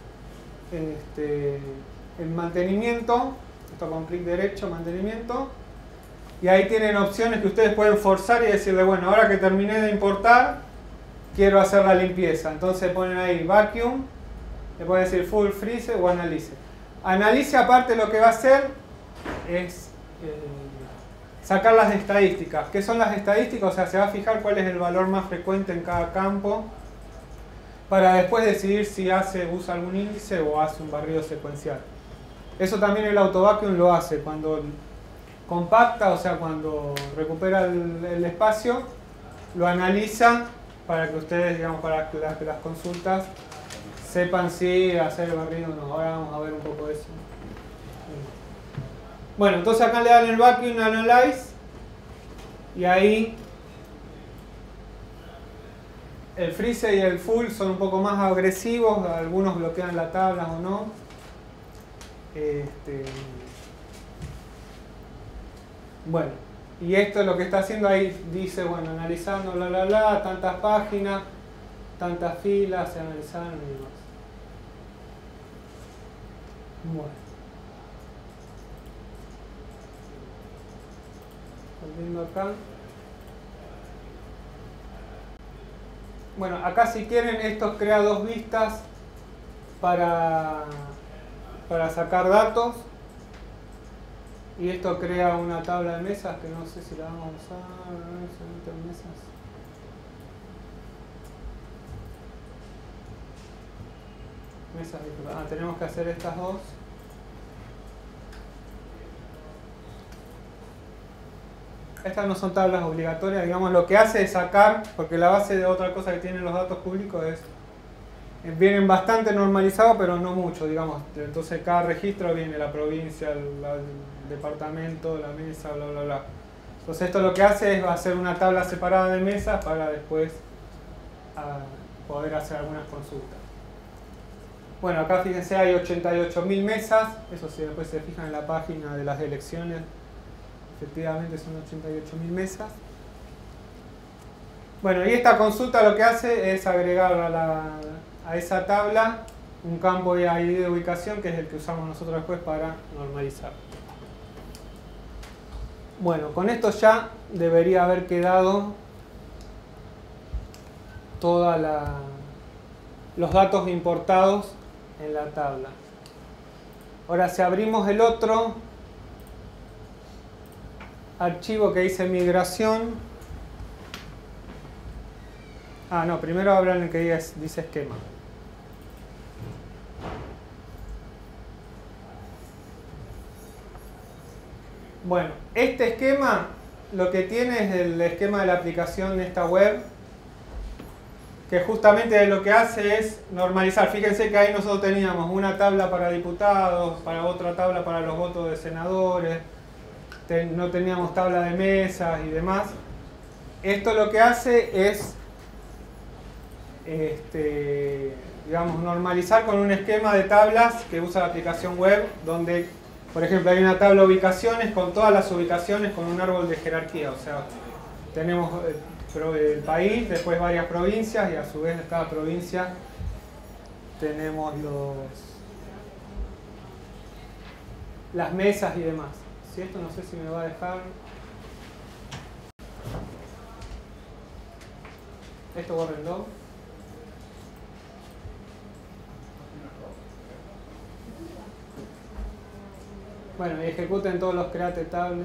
el mantenimiento, esto con clic derecho, mantenimiento, y ahí tienen opciones que ustedes pueden forzar y decirle, bueno, ahora que terminé de importar, quiero hacer la limpieza. Entonces ponen ahí vacuum, le pueden decir full freeze o analyze. Analyze, aparte, lo que va a hacer es sacar las estadísticas. ¿Qué son las estadísticas? O sea, se va a fijar cuál es el valor más frecuente en cada campo para después decidir si usa algún índice o hace un barrido secuencial. Eso también el autovacuum lo hace cuando compacta, o sea, cuando recupera el espacio, lo analiza para que ustedes, digamos, para que las consultas sepan si hacer el barrido o no. Ahora vamos a ver un poco de eso. Bueno, entonces acá le dan el vacuum analyze y ahí el freeze y el full son un poco más agresivos, algunos bloquean la tabla o no. Bueno, y esto es lo que está haciendo ahí, dice, bueno, analizando, bla, bla, bla, tantas páginas, tantas filas, se analizaron y demás. Bueno. Volviendo acá. Bueno, acá si quieren, esto crea dos vistas para sacar datos. Y esto crea una tabla de mesas que no sé si la vamos a usar. Mesas de... tenemos que hacer estas dos. Estas no son tablas obligatorias, digamos, lo que hace es sacar, porque la base de otra cosa que tienen los datos públicos es, vienen bastante normalizados, pero no mucho, digamos. Entonces cada registro viene la provincia, el departamento, la mesa, bla, bla, bla. Entonces esto lo que hace es hacer una tabla separada de mesas para después poder hacer algunas consultas. Bueno, acá fíjense, hay 88.000 mesas, eso sí, después se fijan en la página de las elecciones. Efectivamente son 88.000 mesas. Bueno, y esta consulta lo que hace es agregar a esa tabla un campo de ID de ubicación, que es el que usamos nosotros después para normalizar. Bueno, con esto ya debería haber quedado todos los datos importados en la tabla. Ahora, si abrimos el otro archivo que dice migración. No, primero hablan el que dice esquema. Bueno, este esquema lo que tiene es el esquema de la aplicación de esta web, que justamente lo que hace es normalizar. Fíjense que ahí nosotros teníamos una tabla para diputados, para otra tabla para los votos de senadores, no teníamos tabla de mesas y demás. Esto lo que hace es digamos, normalizar con un esquema de tablas que usa la aplicación web, donde, por ejemplo, hay una tabla de ubicaciones con todas las ubicaciones con un árbol de jerarquía. O sea, tenemos el país, después varias provincias, y a su vez en cada provincia tenemos las mesas y demás. Si esto no sé si me va a dejar. Esto bórrenlo. Bueno, y ejecuten todos los create tables.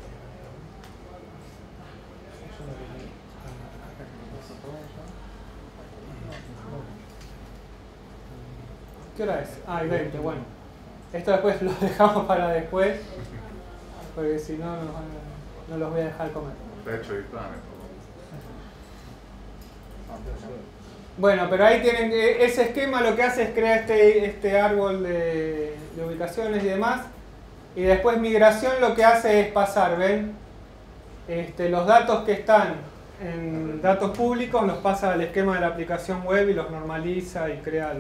¿Qué hora es? Ah, y 20, bueno. Esto después lo dejamos para después, porque si no, no los voy a dejar comer. Bueno, pero ahí tienen ese esquema, lo que hace es crear este árbol de ubicaciones y demás. Y después migración lo que hace es pasar, ¿ven? Los datos que están en datos públicos los pasa al esquema de la aplicación web y los normaliza y crea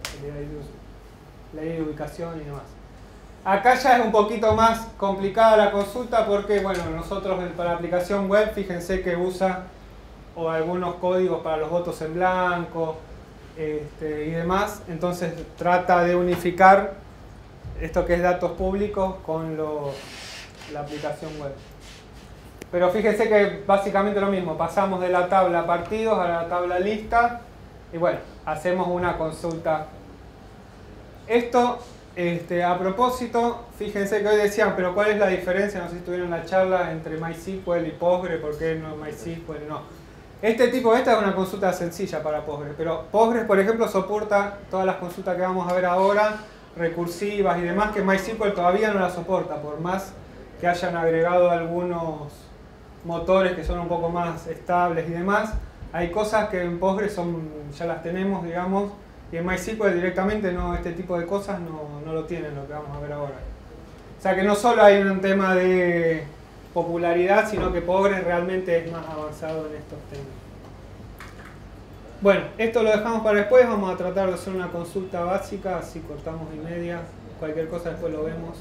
la ley de ubicación y demás. Acá ya es un poquito más complicada la consulta porque, bueno, nosotros para la aplicación web, fíjense que usa algunos códigos para los votos en blanco y demás. Entonces trata de unificar esto que es datos públicos con la aplicación web. Pero fíjense que básicamente lo mismo, pasamos de la tabla partidos a la tabla lista y bueno, hacemos una consulta. Esto, a propósito, fíjense que hoy decían, pero ¿cuál es la diferencia? No sé si tuvieron la charla entre MySQL y Postgre, ¿por qué no MySQL? No. Esta es una consulta sencilla para Postgre, pero Postgre, por ejemplo, soporta todas las consultas que vamos a ver ahora, recursivas y demás, que MySQL todavía no la soporta, por más que hayan agregado algunos motores que son un poco más estables y demás. Hay cosas que en Postgre ya las tenemos, digamos, y en MySQL directamente este tipo de cosas no lo tienen, lo que vamos a ver ahora. O sea que no solo hay un tema de popularidad, sino que Postgre realmente es más avanzado en estos temas. Bueno, esto lo dejamos para después, vamos a tratar de hacer una consulta básica, así cortamos y media, cualquier cosa después lo vemos.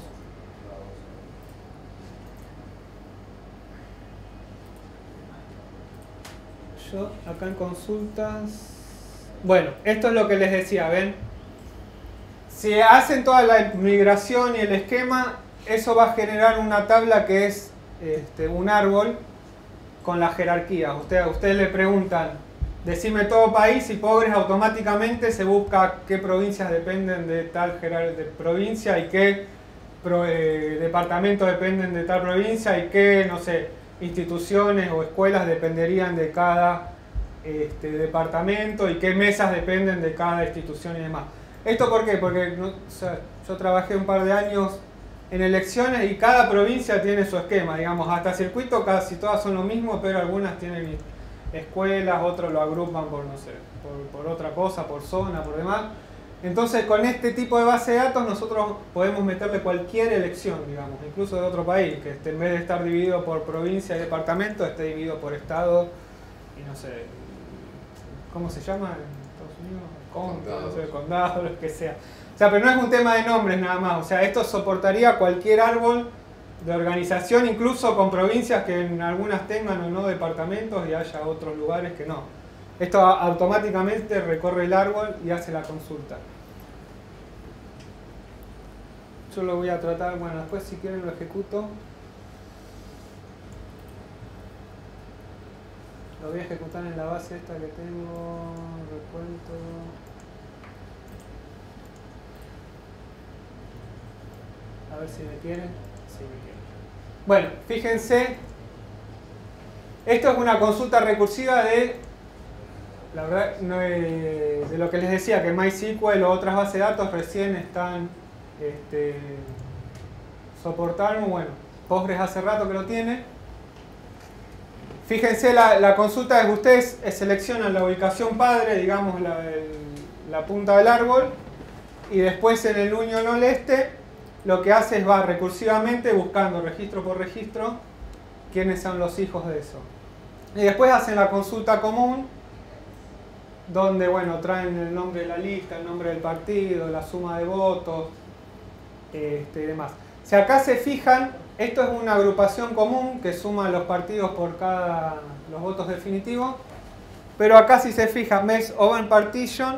Yo acá en consultas... Bueno, esto es lo que les decía, ¿ven? Si hacen toda la migración y el esquema, eso va a generar una tabla que es un árbol con la jerarquía. Ustedes le preguntan, decime todo país, y Postgres automáticamente se busca qué provincias dependen de tal provincia y qué departamentos dependen de tal provincia y qué, no sé, instituciones o escuelas dependerían de cada departamento y qué mesas dependen de cada institución y demás. ¿Esto por qué? Porque yo trabajé un par de años en elecciones y cada provincia tiene su esquema, digamos, hasta circuito casi todas son lo mismo, pero algunas tienen escuelas, otros lo agrupan por, no sé, por otra cosa, por zona, por demás. Entonces, con este tipo de base de datos nosotros podemos meterle cualquier elección, digamos, incluso de otro país, que en vez de estar dividido por provincia y departamento, esté dividido por estado y no sé, ¿cómo se llama en Estados Unidos? No sé, condado, lo que sea. O sea, pero no es un tema de nombres nada más, o sea, esto soportaría cualquier árbol de organización, incluso con provincias que en algunas tengan o no departamentos y haya otros lugares que no. Esto automáticamente recorre el árbol y hace la consulta. Yo lo voy a tratar, bueno, después si quieren lo ejecuto. Lo voy a ejecutar en la base esta que tengo, recuento. A ver si me quieren. Sí, me quieren. Bueno, fíjense. Esto es una consulta recursiva la verdad, de lo que les decía, que MySQL o otras bases de datos recién están soportando. Bueno, Postgres hace rato que lo tiene. Fíjense, la consulta es ustedes seleccionan la ubicación padre, digamos la punta del árbol, y después en el union all este lo que hace es va recursivamente buscando registro por registro quiénes son los hijos de eso. Y después hacen la consulta común, donde bueno, traen el nombre de la lista, el nombre del partido, la suma de votos y demás. Si acá se fijan, esto es una agrupación común que suma los partidos por los votos definitivos, pero acá si se fijan, MES Open Partition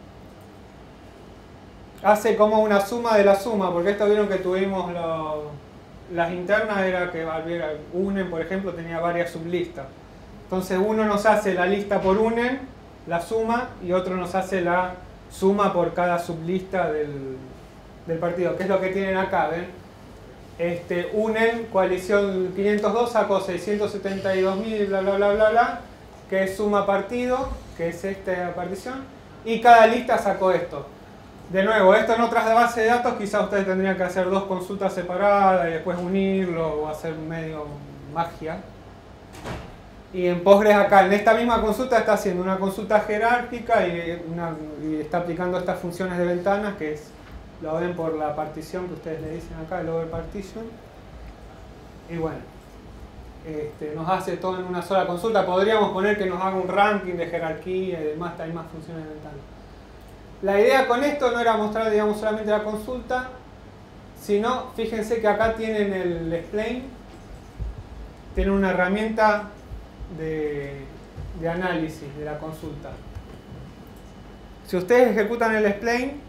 hace como una suma de la suma, porque esto vieron que tuvimos las internas, era que UNEN, por ejemplo, tenía varias sublistas. Entonces uno nos hace la lista por UNEN, la suma, y otro nos hace la suma por cada sublista del partido, que es lo que tienen acá, ¿ven? UNEN, coalición 502, sacó 672.000, bla, bla, bla, bla, bla, que es suma partido, que es esta partición, y cada lista sacó esto. De nuevo, esto en otras bases de datos quizás ustedes tendrían que hacer dos consultas separadas y después unirlo o hacer medio magia. Y en Postgres acá, en esta misma consulta está haciendo una consulta jerárquica y está aplicando estas funciones de ventanas que lo ven por la partición que ustedes le dicen acá, el over partition. Y bueno, nos hace todo en una sola consulta. Podríamos poner que nos haga un ranking de jerarquía y demás, hay más funciones de ventana. La idea con esto no era mostrar, digamos, solamente la consulta, sino, fíjense que acá tienen el explain, tienen una herramienta de análisis de la consulta. Si ustedes ejecutan el explain,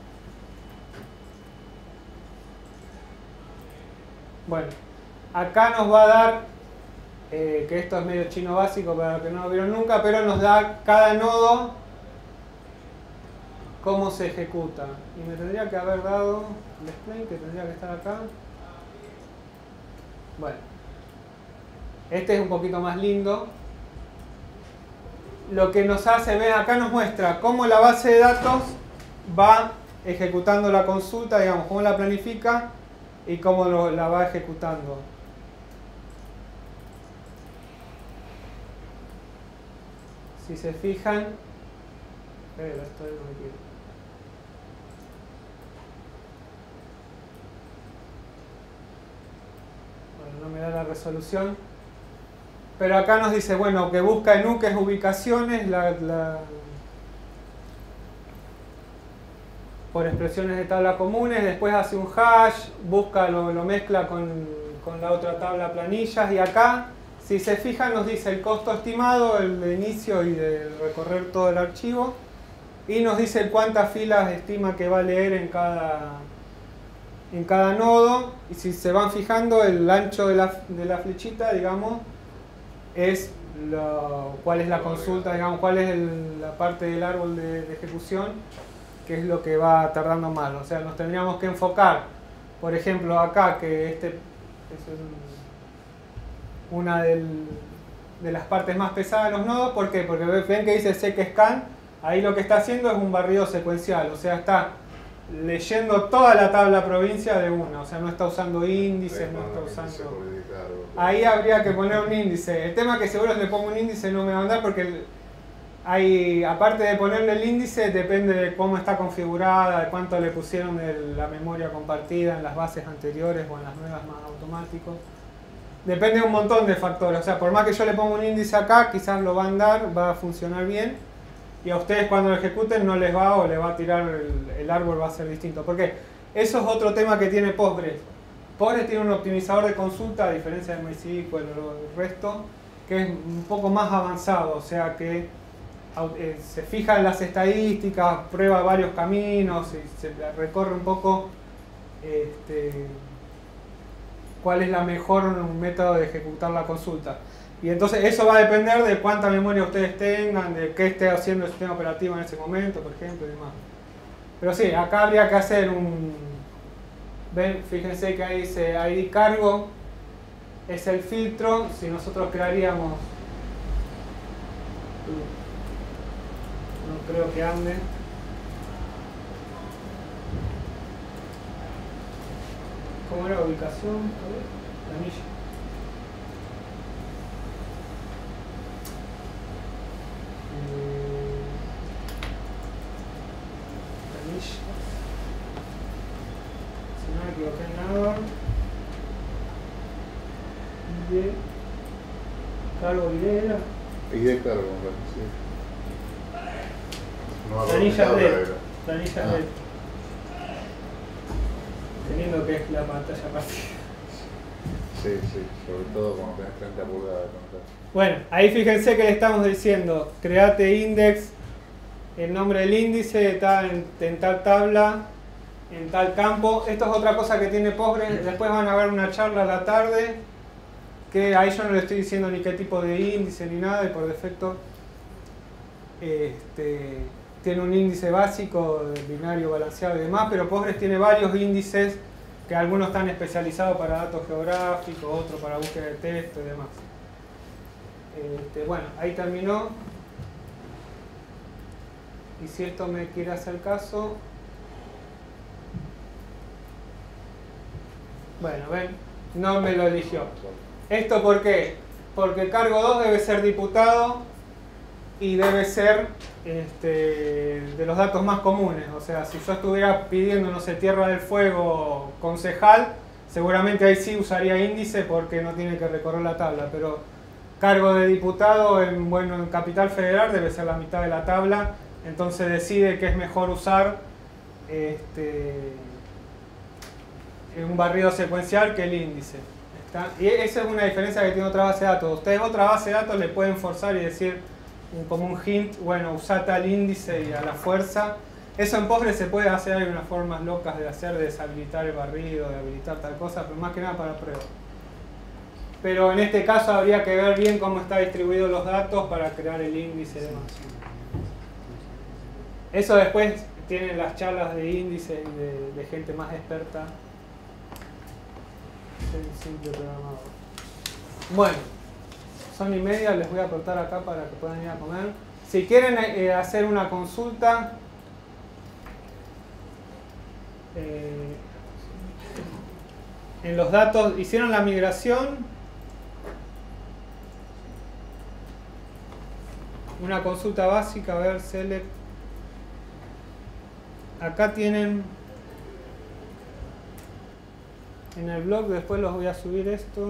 bueno, acá nos va a dar, que esto es medio chino básico para los que no lo vieron nunca, pero nos da cada nodo cómo se ejecuta. Y me tendría que haber dado el explain, que tendría que estar acá. Bueno, este es un poquito más lindo. Lo que nos hace, ven, acá nos muestra cómo la base de datos va ejecutando la consulta, digamos, cómo la planifica y cómo la va ejecutando. Si se fijan, esto no me quiero. Bueno, no me da la resolución. Pero acá nos dice, bueno, que busca en U, que es ubicaciones, por expresiones de tabla comunes, después hace un hash, busca, lo mezcla con la otra tabla planillas, y acá, si se fijan, nos dice el costo estimado, el de inicio y de recorrer todo el archivo, y nos dice cuántas filas estima que va a leer en cada nodo, y si se van fijando, el ancho de la flechita, digamos, es cuál es la consulta, digamos, cuál es la parte del árbol de ejecución, que es lo que va tardando más. O sea, nos tendríamos que enfocar, por ejemplo, acá, que es una de las partes más pesadas de los nodos. ¿Por qué? Porque ven que dice seq-scan, ahí lo que está haciendo es un barrido secuencial, o sea, está leyendo toda la tabla provincia de una, o sea, no está usando índices, no está usando... Ahí habría que poner un índice. El tema es que seguro si le pongo un índice no me va a andar, porque aparte de ponerle el índice, depende de cómo está configurada, de cuánto le pusieron de la memoria compartida en las bases anteriores o en las nuevas más automáticos. Depende de un montón de factores, o sea, por más que yo le ponga un índice acá, quizás lo va a andar, va a funcionar bien, y a ustedes cuando lo ejecuten no les va, o le va a tirar el árbol, va a ser distinto. Porque eso es otro tema que tiene Postgres. Postgres tiene un optimizador de consulta, a diferencia de MySQL o el resto, que es un poco más avanzado, o sea que se fija en las estadísticas, prueba varios caminos, y se recorre un poco cuál es la mejor método de ejecutar la consulta. Y entonces eso va a depender de cuánta memoria ustedes tengan, de qué esté haciendo el sistema operativo en ese momento, por ejemplo, y demás. Pero sí, acá habría que hacer ven, fíjense que ahí dice ID cargo, es el filtro. Si nosotros crearíamos... No creo que ande. ¿Cómo era la ubicación? Planilla. Cargo idea. ID cargo, sí. No, Planilla no, red. no, no. Planilla Ah. red. Teniendo que es la pantalla partida. Sí, sí, sobre todo cuando tenés 30 pulgadas de pantalla. Bueno, ahí fíjense que le estamos diciendo, create index, el nombre del índice está en tal tabla, en tal campo. Esto es otra cosa que tiene Postgres. Después van a ver una charla a la tarde, que ahí yo no le estoy diciendo ni qué tipo de índice ni nada, y por defecto tiene un índice básico, binario balanceado y demás, pero Postgres tiene varios índices, que algunos están especializados para datos geográficos, otros para búsqueda de texto y demás. Bueno, ahí terminó. Y si esto me quiere hacer caso, bueno, ven, no me lo eligió. ¿Esto por qué? Porque el cargo 2 debe ser diputado y debe ser de los datos más comunes. O sea, si yo estuviera pidiendo, no sé, Tierra del Fuego concejal, seguramente ahí sí usaría índice porque no tiene que recorrer la tabla, pero cargo de diputado en Capital Federal debe ser la mitad de la tabla, entonces decide que es mejor usar un barrido secuencial que el índice. ¿Está? Y esa es una diferencia que tiene otra base de datos. Ustedes otra base de datos le pueden forzar y decir como un hint, bueno, usa tal índice y a la fuerza. Eso en Postgres se puede hacer, hay unas formas locas de hacer, de deshabilitar el barrido, de habilitar tal cosa, pero más que nada para prueba. Pero en este caso habría que ver bien cómo están distribuidos los datos para crear el índice y demás. Eso después tienen las charlas de índice y de gente más experta. Es simple programador. Bueno, son y media, les voy a cortar acá para que puedan ir a comer. Si quieren hacer una consulta, en los datos, hicieron la migración, una consulta básica, a ver, select. Acá tienen en el blog, después los voy a subir esto.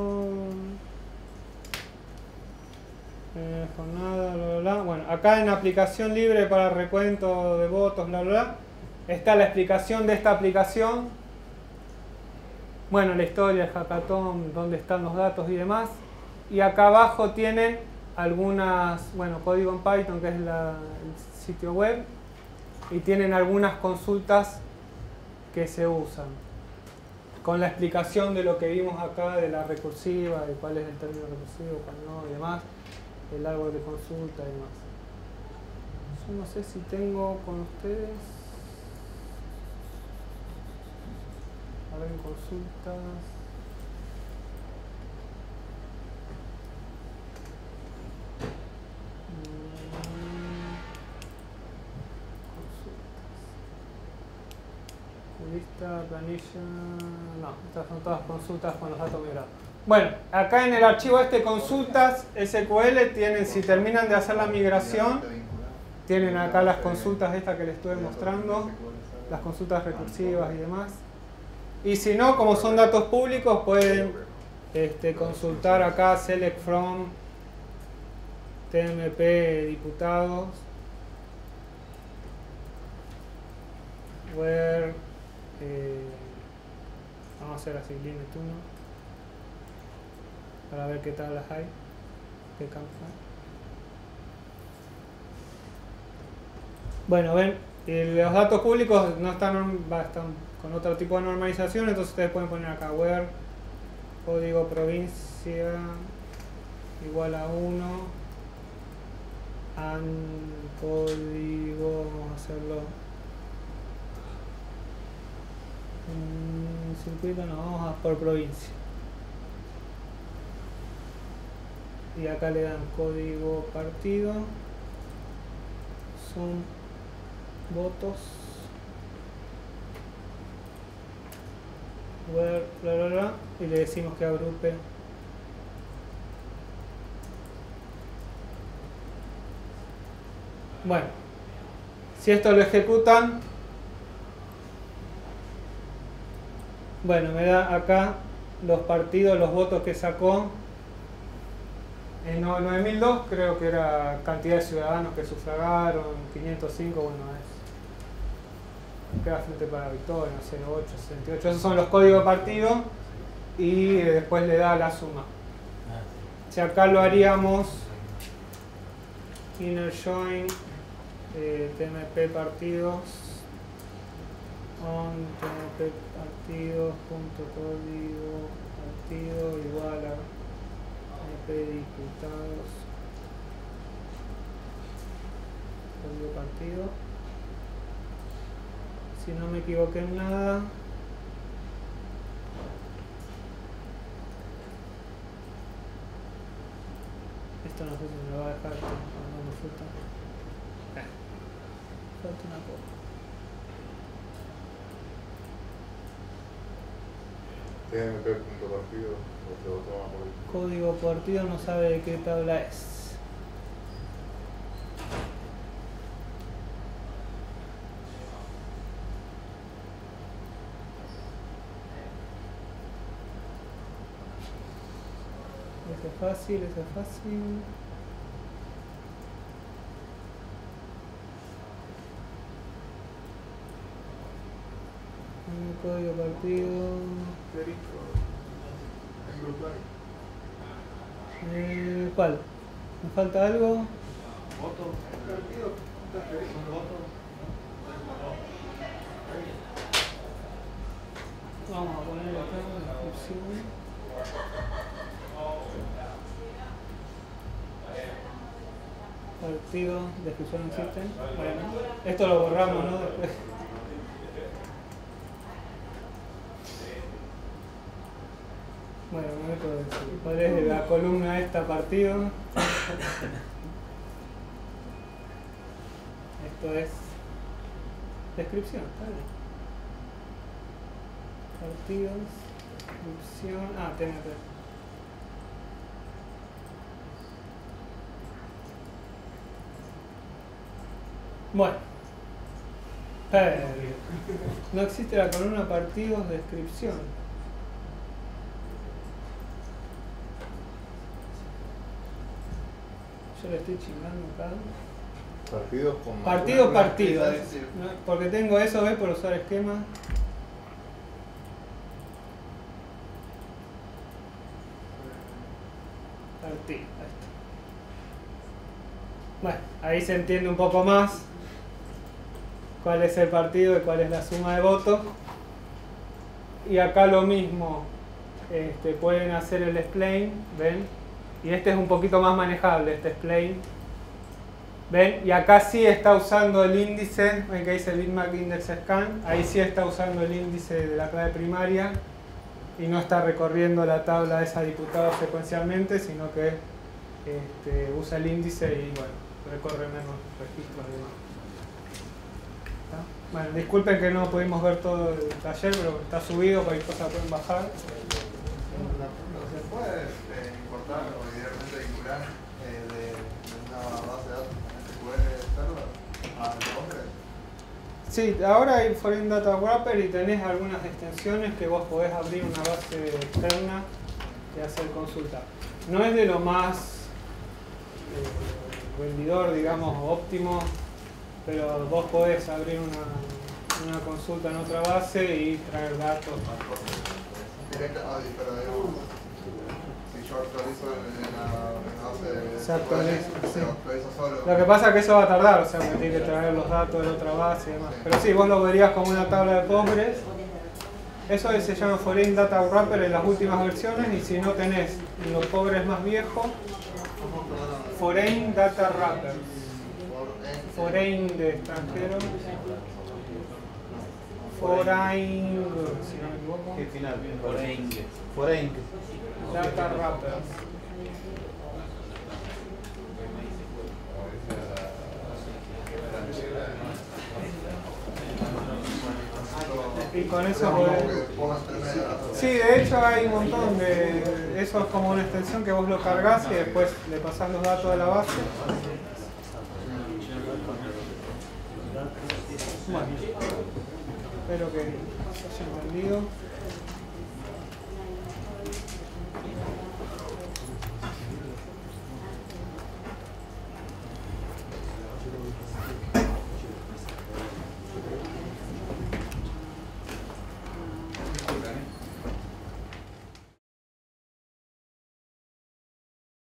Jornada, bla, bla, bla. Bueno, acá en aplicación libre para recuento de votos, bla, bla, bla, está la explicación de esta aplicación. Bueno, la historia, el hackathon, dónde están los datos y demás. Y acá abajo tienen algunas, bueno, código en Python, que es el sitio web. Y tienen algunas consultas que se usan. Con la explicación de lo que vimos acá, de la recursiva, de cuál es el término recursivo, cuál no, y demás. El árbol de consulta y demás. Yo no sé si tengo con ustedes. A ver, en consultas. Consultas. Lista, planilla. No, estas son todas consultas con los datos migrados. Bueno, acá en el archivo consultas SQL tienen, si terminan de hacer la migración, tienen acá las consultas estas que les estuve mostrando, las consultas recursivas y demás. Y si no, como son datos públicos, pueden consultar acá select from tmp diputados where vamos a hacer así, limit 1 para ver qué tablas hay, qué campos hay. Bueno, ven, los datos públicos no están con otro tipo de normalización, entonces ustedes pueden poner acá where código provincia igual a 1 and código, vamos a hacerlo circuito, no, vamos a por provincia. Y acá le dan código partido, son votos, where, bla, bla, bla, y le decimos que agrupe bueno, si esto lo ejecutan, bueno, me da acá los partidos, los votos que sacó En 9002 creo que era cantidad de ciudadanos que sufragaron, 505, bueno, queda Frente para la Victoria, 08, 68, esos son los códigos de partido y después le da la suma. Si acá lo haríamos inner join tmp partidos on tmp partidos punto código partido igual a tmp diputados código partido. Si no me equivoqué en nada, esto no sé si me lo va a dejar, no me falta. Falta una cosa. TMP.partido, o te lo toma por ahí. Código partido no sabe de qué tabla es. Ese es fácil, ese es fácil. Un código partido. ¿Cuál? ¿Me falta algo? ¿Voto? ¿Un voto? Vamos a poner acá la descripción. Partido, descripción no existe. Bueno, esto lo borramos, ¿no? Después. Bueno, me meto de decir. ¿Cuál es la columna esta partido? Esto es descripción, ¿está bien? Partidos, descripción. Ah, TNP. Bueno, no existe la columna partidos descripción. Yo le estoy chingando acá. Partidos con Partido. ¿No? Porque tengo eso, ¿ves? Por usar esquema. Partido, ahí está. Bueno, ahí se entiende un poco más cuál es el partido y cuál es la suma de votos. Y acá lo mismo, pueden hacer el spline, ¿ven? Y este es un poquito más manejable, este spline. ¿Ven? Y acá sí está usando el índice, ven que dice bitmap index scan, ahí sí está usando el índice de la clave primaria y no está recorriendo la tabla de esa diputada secuencialmente, sino que usa el índice y bueno, recorre menos registros y demás. ¿Está? Bueno, disculpen que no pudimos ver todo el taller, pero está subido, cualquier cosa pueden bajar. ¿Se puede importar o idealmente vincular de una base de datos con SQL server a Postgres? Sí, ahora hay Foreign Data Wrapper y tenés algunas extensiones que vos podés abrir una base externa y hacer consulta. No es de lo más rendidor, digamos, óptimo, pero vos podés abrir una consulta en otra base y traer datos. Directa, pero digamos, si yo actualizo en la base de Se actualiza, se actualiza solo. Lo que pasa es que eso va a tardar, o sea, me tiene que traer los datos de otra base y demás. Pero sí, vos lo verías como una tabla de Postgres. Eso se llama Foreign Data Wrapper en las últimas versiones, y si no tenés los Postgres más viejos, Foreign Data Wrapper. Foreign de extranjero. Foreign, si no me equivoco. ¿Qué final? Foreign. Data Wrapper. Y con eso podés... Sí, de hecho hay un montón de... Eso es como una extensión que vos lo cargas y después le pasás los datos de la base. Bueno, espero que se haya entendido.